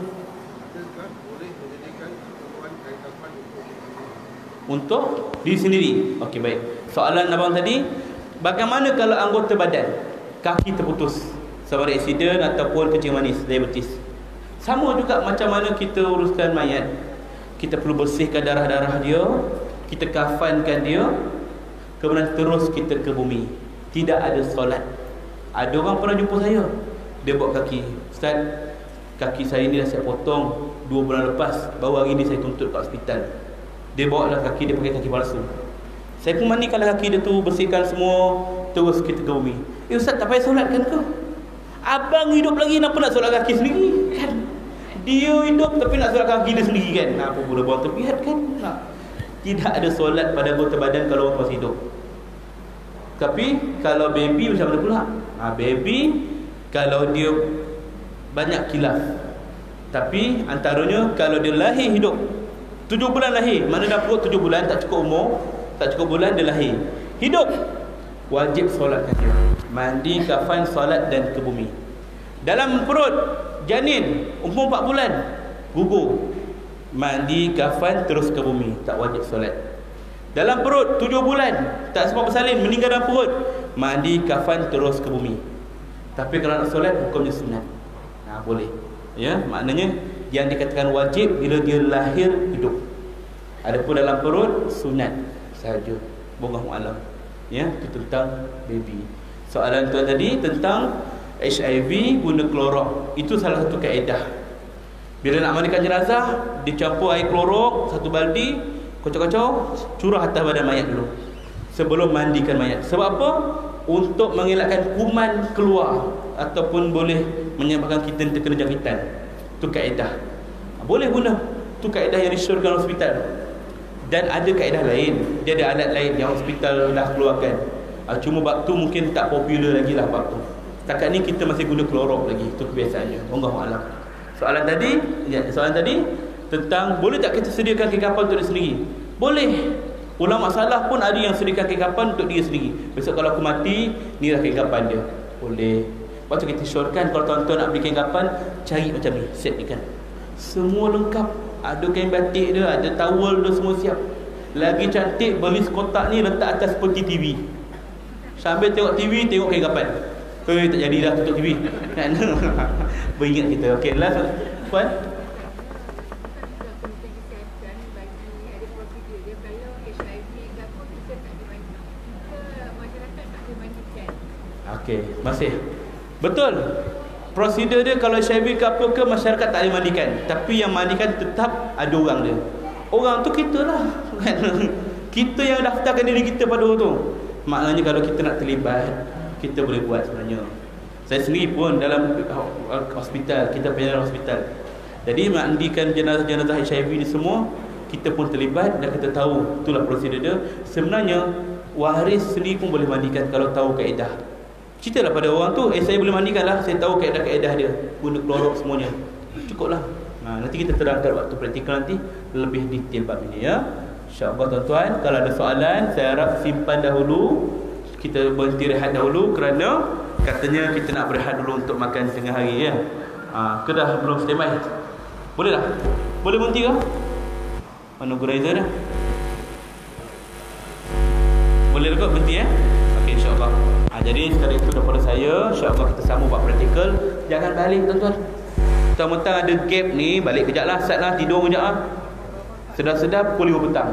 Untuk diri sendiri. Okey, baik. Soalan abang tadi, bagaimana kalau anggota badan kaki terputus sebab aksiden ataupun kencing manis, diabetes? Sama juga macam mana kita uruskan mayat. Kita perlu bersihkan darah-darah dia, kita kafankan dia, kemudian terus kita ke bumi. Tidak ada solat. Ada orang pernah jumpa saya, dia buat kaki, Ustaz, kaki saya ni dah saya potong dua bulan lepas, baru hari ni saya tuntut kat hospital. Dia bawa lah kaki, dia pakai kaki palsu. Saya pun mandikan kaki dia tu, bersihkan semua, terus kita ke bumi. Eh Ustaz, tak payah solat kan kau? Abang hidup lagi, kenapa nak solat kaki sendiri kan? Dia hidup tapi nak solat kaki dia sendiri kan? Nah, apa boleh buang tepiat kan? Nah. Tidak ada solat pada anggota badan kalau orang masih hidup. Tapi kalau baby macam mana pula? Ha, baby kalau dia banyak khilaf. Tapi antaranya kalau dia lahir hidup, tujuh bulan lahir, mana dah perut tujuh bulan, tak cukup umur, tak cukup bulan dia lahir, hidup, wajib solatkan dia. Mandi, kafan, solat dan ke bumi. Dalam perut janin umur empat bulan, gugur, mandi, kafan, terus ke bumi, tak wajib solat. Dalam perut tujuh bulan, tak sempat bersalin, meninggal dalam perut, mandi, kafan, terus ke bumi. Tapi kalau nak solat, hukumnya sunat. Nah, boleh. Ya, maknanya yang dikatakan wajib bila dia lahir hidup. Adapun dalam perut sunat sahaja. Wallahu a'lam. Ya, itu tentang baby. Soalan tuan tadi tentang H I V guna klorok, itu salah satu kaedah. Bila nak mandikan jenazah, dicampur air klorok satu baldi, kocok-kocok, curah atas badan mayat dulu sebelum mandikan mayat. Sebab apa? Untuk mengelakkan kuman keluar ataupun boleh menyebabkan kita terkena jangkitan. Itu kaedah. Boleh guna. Itu kaedah yang disyorkan hospital. Dan ada kaedah lain. Dia ada alat lain yang hospital dah keluarkan. Cuma waktu mungkin tak popular lagi lah waktu. Setakat ni kita masih guna klorok lagi. Itu kebiasaannya. Wallahu a'lam. Soalan tadi, ya, soalan tadi tentang boleh tak kita sediakan kaki kapal untuk diri sendiri? Boleh. Ulama salah pun ada yang sediakan kaki kapal untuk diri sendiri. Besok kalau aku mati, ni lah kaki kapal dia. Boleh. Lepas tu kita syorkan kalau tuan-tuan nak beli kain kapan, cari macam ni, set ikan. Semua lengkap. Ada kain batik dia, ada towel dia, semua siap. Lagi cantik, beli sekotak ni letak atas seperti T V. Sambil tengok T V, tengok kain kapan. Eh, tak jadi dah tutup T V. Beringat kita. Okey, last Puan. Okey, masih. Betul. Prosedur dia kalau H I V ke apa ke, masyarakat tak boleh mandikan. Tapi yang mandikan tetap ada orang dia. Orang tu kita lah. Kita yang daftarkan diri kita pada orang tu. Maknanya kalau kita nak terlibat, kita boleh buat sebenarnya. Saya sendiri pun dalam hospital, kita punya hospital. Jadi mandikan jenazah-jenazah H I V ni semua, kita pun terlibat dan kita tahu itulah prosedur dia. Sebenarnya waris sendiri pun boleh mandikan kalau tahu kaedah. Ceritalah pada orang tu, eh saya boleh mandikan lah, saya tahu kaedah-kaedah dia, guna klorok semuanya. Cukuplah. Nah, nanti kita terangkan waktu praktikal nanti lebih detail bab ini ya. InsyaAllah tuan-tuan, kalau ada soalan saya harap simpan dahulu. Kita berhenti rehat dahulu kerana katanya kita nak berehat dulu untuk makan tengah hari ya. Ha, ke dah belum standby? Boleh dah? Boleh berhenti ke? Mana Guraiza dah? Boleh juga berhenti ya? Okey, insyaAllah. Ha, jadi sekarang itu daripada saya, insyaAllah kita sambung buat praktikal. Jangan balik tuan-tuan. Mentang-mentang ada gap ni, balik kejap lah, sat lah, tidur kejap lah. Sedap-sedap pukul lima petang.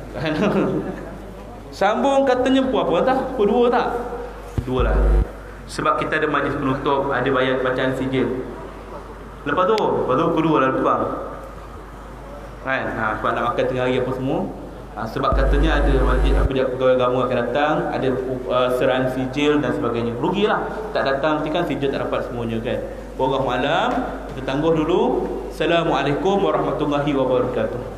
Sambung katanya pukul apa tak? Pukul dua tak? Dua lah. Sebab kita ada majlis penutup, ada bayar bacaan sijil. Lepas tu, lepas tu pukul dua lah lebih kurang. Kan? Ha, sebab nak makan tengah hari apa semua. Ha, sebab katanya ada majlis pegawai agama akan datang, ada uh, serahan sijil dan sebagainya. Rugilah tak datang, nanti kan sijil tak dapat semuanya kan. Wallahu alam. Kita tangguh dulu. Assalamualaikum warahmatullahi wabarakatuh.